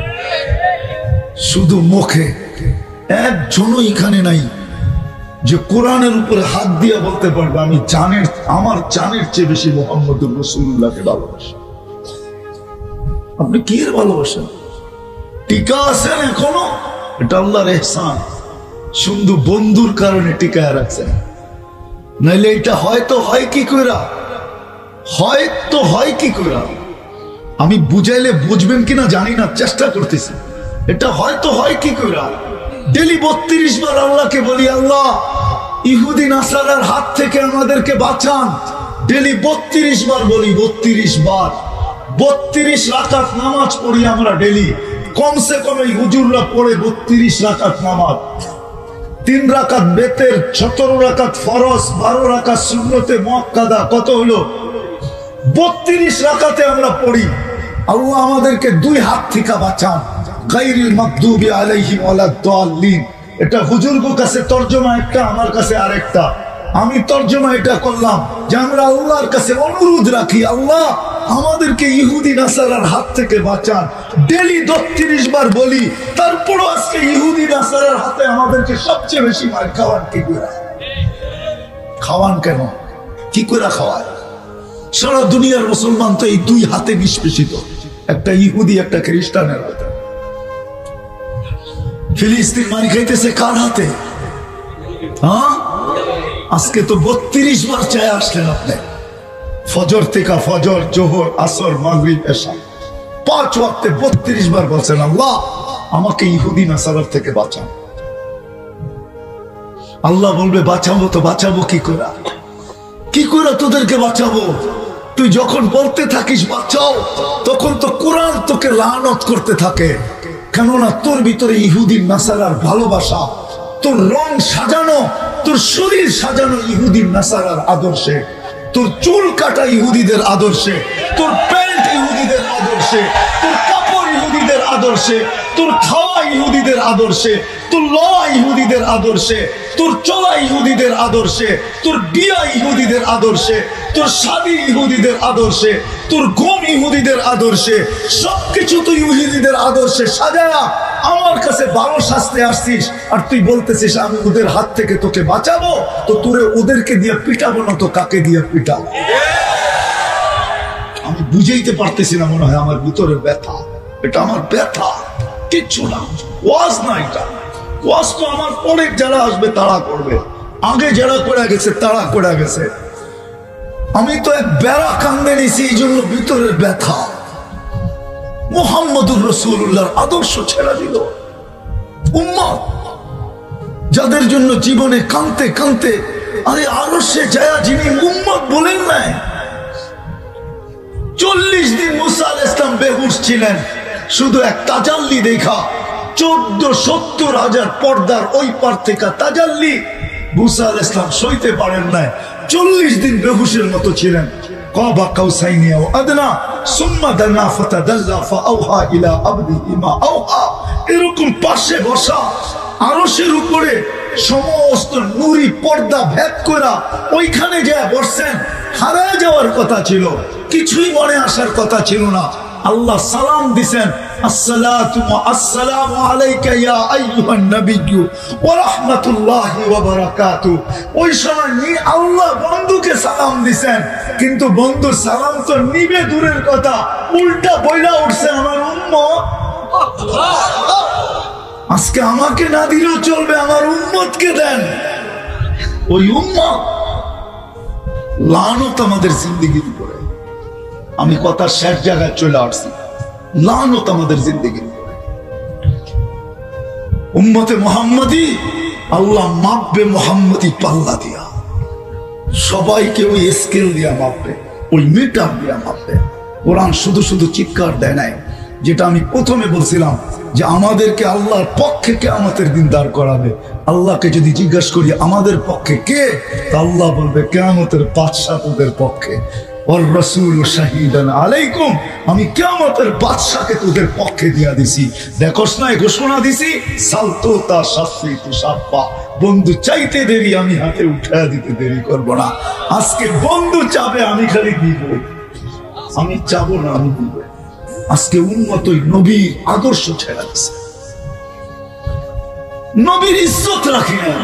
শুধু মুখে। একজনও এখানে নাই যে কোরআনের উপরে হাত দিয়া বলতে পারবে আমি জানের, আমার জানের চেয়ে বেশি মুহাম্মদুর রাসূলুল্লাহকে ভালোবাসি। আপনি কি এর ভালোবাসেন? টিকা আছেন এখনো, এটা আল্লাহর ইহসান। শুধু বন্ধুর কারণে টিকায় রাখছেন, নাইলে এটা হয়তো হয় কি কইরা, হয়তো হয় কি কইরা। আমি বুঝাইলে বুঝবেন কিনা জানি না, চেষ্টা করতেছি। এটা হয়তো হয় কি কইরা। ডেলি বত্রিশ বার আল্লাহকে বলি, আল্লাহ ইহুদি নাসারার হাত থেকে আমাদেরকে বাঁচান। ডেলি বত্রিশ বার বলি, বত্রিশ বার। বত্রিশ রাকাত নামাজ পড়ি আমরা ডেলি, কমসে কম এই হুজুররা পড়ে বত্রিশ রাকাত নামাজ। তিন রাকাত বেতের, সতেরো রাকাত ফরজ, বারো রাকাত সুন্নতে মুআক্কাদা, কত হলো? বত্রিশ রাকাতে আমরা পড়ি। আল্লাহ আমাদেরকে দুই হাত থেকে বাঁচান। গায়রিল মাগদুবি আলাইহিম ওয়ালাদ-দাল্লিন, এটা হুজুরদের কাছে তরজমা একটা, আমার কাছে আরেকটা। আমি তরজমা এটা করলাম যে আমরা আল্লাহর কাছে অনুরোধ রাখি, আল্লাহ আমাদেরকে ইহুদি নাসারার হাত থেকে বাঁচান। ডেলি বত্রিশ বার বলি, তারপরও আজকে ইহুদি নাসারার হাতে আমাদেরকে সবচেয়ে বেশি মার খাওয়ান কি করে? খাওয়ান কেন? কি করে খাওয়ায়? সারা দুনিয়ার মুসলমান তো এই দুই হাতে নিষ্পেষিত, একটা ইহুদি একটা খ্রিস্টানের হাতে। ফিলিস্তিন মারি খাইতেছে কার হাতে? হ্যাঁ, আজকে তো বত্রিশ বার চায় আসলেন আপনি। ফজর থেকে ফজর, জোহর, আসর, মাগরিব, এশা, পাঁচ ওয়াক্তে বত্রিশ বার বলছেন, আল্লাহ আমাকে ইহুদি নাসারার থেকে বাঁচান। আল্লাহ বলবে বাঁচাবো তো বাঁচাবো কি করে? কি করে তোদেরকে বাঁচাবো? তুই যখন বলতে থাকিস বাঁচাও, তখন তো কোরআন তোকে লানত করতে থাকে। কেননা তোর ভিতরে ইহুদি নাসারার ভালোবাসা, তোর রং সাজানো, তোর শরীর সাজানো ইহুদি নাসারার আদর্শে, তোর চুল কাটা ইহুদিদের আদর্শে, তোর প্যান্ট ইহুদিদের আদর্শে, তোর কাপড় ইহুদিদের আদর্শে, তোর খাওয়া ইহুদিদের আদর্শে, তোর লওয়া ইহুদিদের আদর্শে, তোর চলা ইহুদিদের আদর্শে, তোর বিয়া ইহুদিদের আদর্শে, তোর শাদী ইহুদিদের আদর্শে, তোর গম ইহুদিদের আদর্শে, সবকিছু তুই ইহুদিদের আদর্শে সাজায়া আমার কাছে বারো শাস্তে আসছিস, আর তুই বলতেছিস আমি ওদের হাত থেকে তোকে বাঁচাবো। তো তোরে ওদেরকে দিয়ে পিটাবো না তো কাকে দিয়ে পিটাবো? আমি বুঝাইতে পারতেছি না, মনে হয় আমার ভিতরে ব্যথা। এটা আমার ব্যথা, কিচ্ছু না, ওয়াজ না। এটা ওয়াজ তো আমার পরে যারা আসবে তারা করবে, আগে যারা করে গেছে তারা করে গেছে। আমি তো এক বেড়া কান্দে নিছি, এই জন্য ভিতরের ব্যথা। মুহাম্মদুর রাসূলুল্লাহর আদর্শ ছেড়ে দিল উম্মত, যাদের জন্য জীবনে কাঁদতে কাঁদতে, আরে আরো সে যায় যিনি উম্মত বলেন নাই। চল্লিশ দিন মুসা আলাইহিস সালাম বেহুশ ছিলেন, শুধু এক তাজাল্লি দেখা। চোদ্দ সত্তর হাজার পর্দার ওই পার থেকে তাজাল্লি মুসা আলাইহিস সালাম সইতে পারেন নাই, চল্লিশ দিন বেহুশের মতো ছিলেন। কাবা কাউসাইনি আও আদনা সুম্মা দানা ফাতাদাল্লা ফাআওহা ইলা আবদিহি মা আওহা। এরকম পাশে বসা, আরশের উপরে সমস্ত নূরি পর্দা ভেদ করা, ওইখানে যায় বসছেন। হারায় যাওয়ার কথা ছিল, কিছুই মনে আসার কথা ছিল না। আল্লাহ সালাম দিছেন, আসসালাতু আসসালামু আলাইকা ইয়া আইয়ুহান নাবিয়্যু ওয়া রাহমাতুল্লাহি ওয়া বারাকাতুহু। ওই সময় নি আল্লাহ বন্ধুকে সালাম দিছেন, কিন্তু বন্ধু সালাম তো নিবে দূরের কথা, উল্টা বইলা উঠছে আমার উম্মত। আজকে আমাকে না দিলেও চলবে, আমার উম্মতকে দেন। ওই উম্মত লানত আমাদের জিন্দেগির উপরে। আমি কথা শেষ জায়গায় চলে আসছি, লানত আমাদের জিন্দেগির উপরে। উম্মতে মুহাম্মাদি আল্লাহ মাপবে মুহাম্মাদি পাল্লা দিয়া, সবাইকে ওই স্কেল দিয়া মাপবে, ওই মিটার দিয়া মাপবে। কোরআন শুধু শুধু চিৎকার দেয় নাই, যেটা আমি প্রথমে বলছিলাম যে আমাদেরকে আল্লাহর পক্ষে কিয়ামতের দিন দাঁড় করাবে। আল্লাহকে যদি জিজ্ঞাসা করি আমাদের পক্ষে কে, আল্লাহ বলবে কিয়ামতের বাদশা তোদের পক্ষে। ওয়ার রাসূল শাহীদান আলাইকুম, আমি কিয়ামতের বাদশাকে তোদের পক্ষে দিয়া দিছি। দেখোস না ঘোষণা দিছি, সালতো তা শাস্তি তু সাব্বা। বন্ধু চাইতে দেরি, আমি হাতে উঠায় দিতে দেরি করব না। আজকে বন্ধু চাবে, আমি খালি দিব, আমি চাবো না, আমি দিব। আজকে উম্মত ওই নবীর আদর্শ ছেড়ে দিছে, নবীর ইজ্জত রাখে না।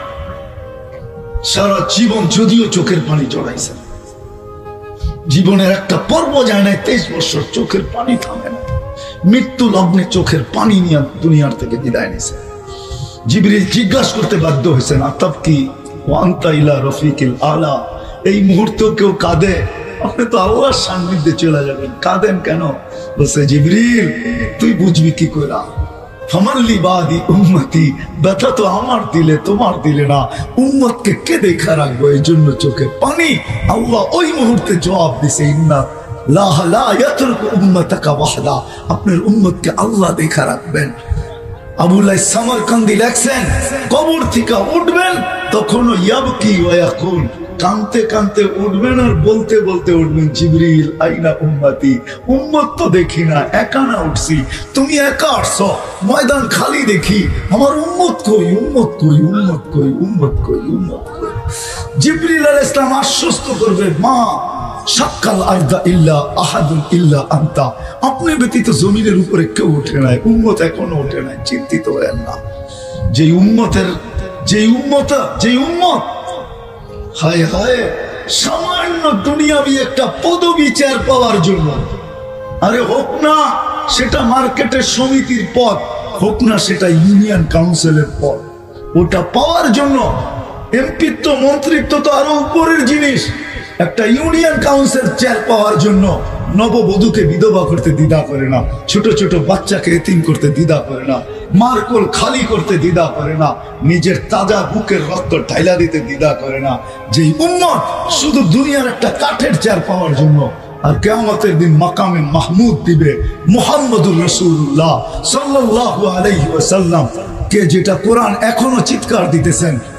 সারা জীবন যদিও চোখের পানি জড়াইছে, জীবনের একটা পর্ব যায় না, তেইশ বছর চোখের পানি থামে না। মৃত্যু লগ্নে চোখের পানি নিয়ে দুনিয়ার থেকে বিদায় নিছে। জিবরিল জিজ্ঞাসা করতে বাধ্য হয়েছেন, আতাবকি ওয়া আনতা ইলা রফিকিল আলা। এই মুহূর্তে কেউ কাঁদে, আপনি তো আল্লাহর সান্নিধ্যে চলে যাবেন, কাঁদেন কেন? বলছে জিবরিল তুই বুঝবি কি কইরা, ফামাল্লি বাদি উম্মতি, ব্যথা তো আমার দিলে, তোমার দিলে না। উম্মতকে কে দেখা রাখবো, এই জন্য চোখে পানি। আল্লাহ ওই মুহূর্তে জবাব দিছে, ইন্না লাহ লা ইয়াতরুকু উম্মাতাকা ওয়াহদা, আপনার উম্মতকে আল্লাহ দেখা রাখবেন। আবুলাই সামারকান্দি লেখছেন, কবর থেকে উঠবেন তখনও ইয়াবকি ওয়া ইয়াকুল, কানতে কানতে উঠবেন আর বলতে বলতে উঠবেন, জিবরিল আইনা উম্মতি, উম্মত তো দেখি না, একা না উঠছি, তুমি একা আসছো, ময়দান খালি দেখি, আমার উম্মত কই, উম্মত কই, উম্মত কই, উম্মত কই, উম্মত কই। জিবরিল আলাইহিস সালাম আশ্বস্ত করবে, মা শাক্কাল আরদা ইল্লা আহাদুন ইল্লা আনতা, আপনি ব্যতীত জমিনের উপরে কেউ ওঠে নাই, উম্মত এখনো ওঠে নাই, চিন্তিত হয়েন না। যে উম্মতের যে উম্মত যে উম্মত হায় হায় সামান্য দুনিয়াবি একটা পদবি চেয়ার পাওয়ার জন্য, আরে হোক না সেটা মার্কেটের সমিতির পদ, হোক না সেটা ইউনিয়ন কাউন্সিলের পদ, ওটা পাওয়ার জন্য এমপিত্ব মন্ত্রিত্ব তো আরো উপরের জিনিস। একটা ইউনিয়ন কাউন্সিল চেয়ার পাওয়ার জন্য নববধূকে বিধবা করতে দ্বিধা করে না, ছোট ছোট বাচ্চাকে এতিম করতে দ্বিধা করে না, মার্কল খালি করতে দ্বিধা করে না, নিজের তাজা বুকের রক্ত ঢাইলা দিতে দ্বিধা করে না। যে উম্মত শুধু দুনিয়ার একটা কাঠের চেয়ার পাওয়ার জন্য আর কিয়ামতের দিন মাকামে মাহমুদ দিবে মুহাম্মদুর রাসূলুল্লাহ সাল্লাল্লাহু আলাইহি ওয়াসাল্লাম কে, যেটা কোরআন এখনো চিৎকার দিতেছেন,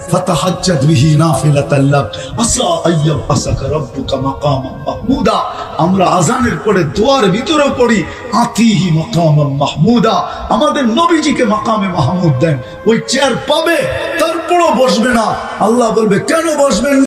ফাতাহাজ্জাদ বিহি নাফিলাতাল লাক আসা আইয়াবআসাকা রাব্বুকা মাকামান মাহমুদা। আমরা আজানের পরে দোয়ার ভিতরে পড়ি আতিহি মাকামান মাহমুদা, আমাদের নবীজিকে মাকামে মাহমুদ দেন। ওই চেয়ার পাবে, তারপরও বসবে না। আল্লাহ বলবে কেন বসবেন?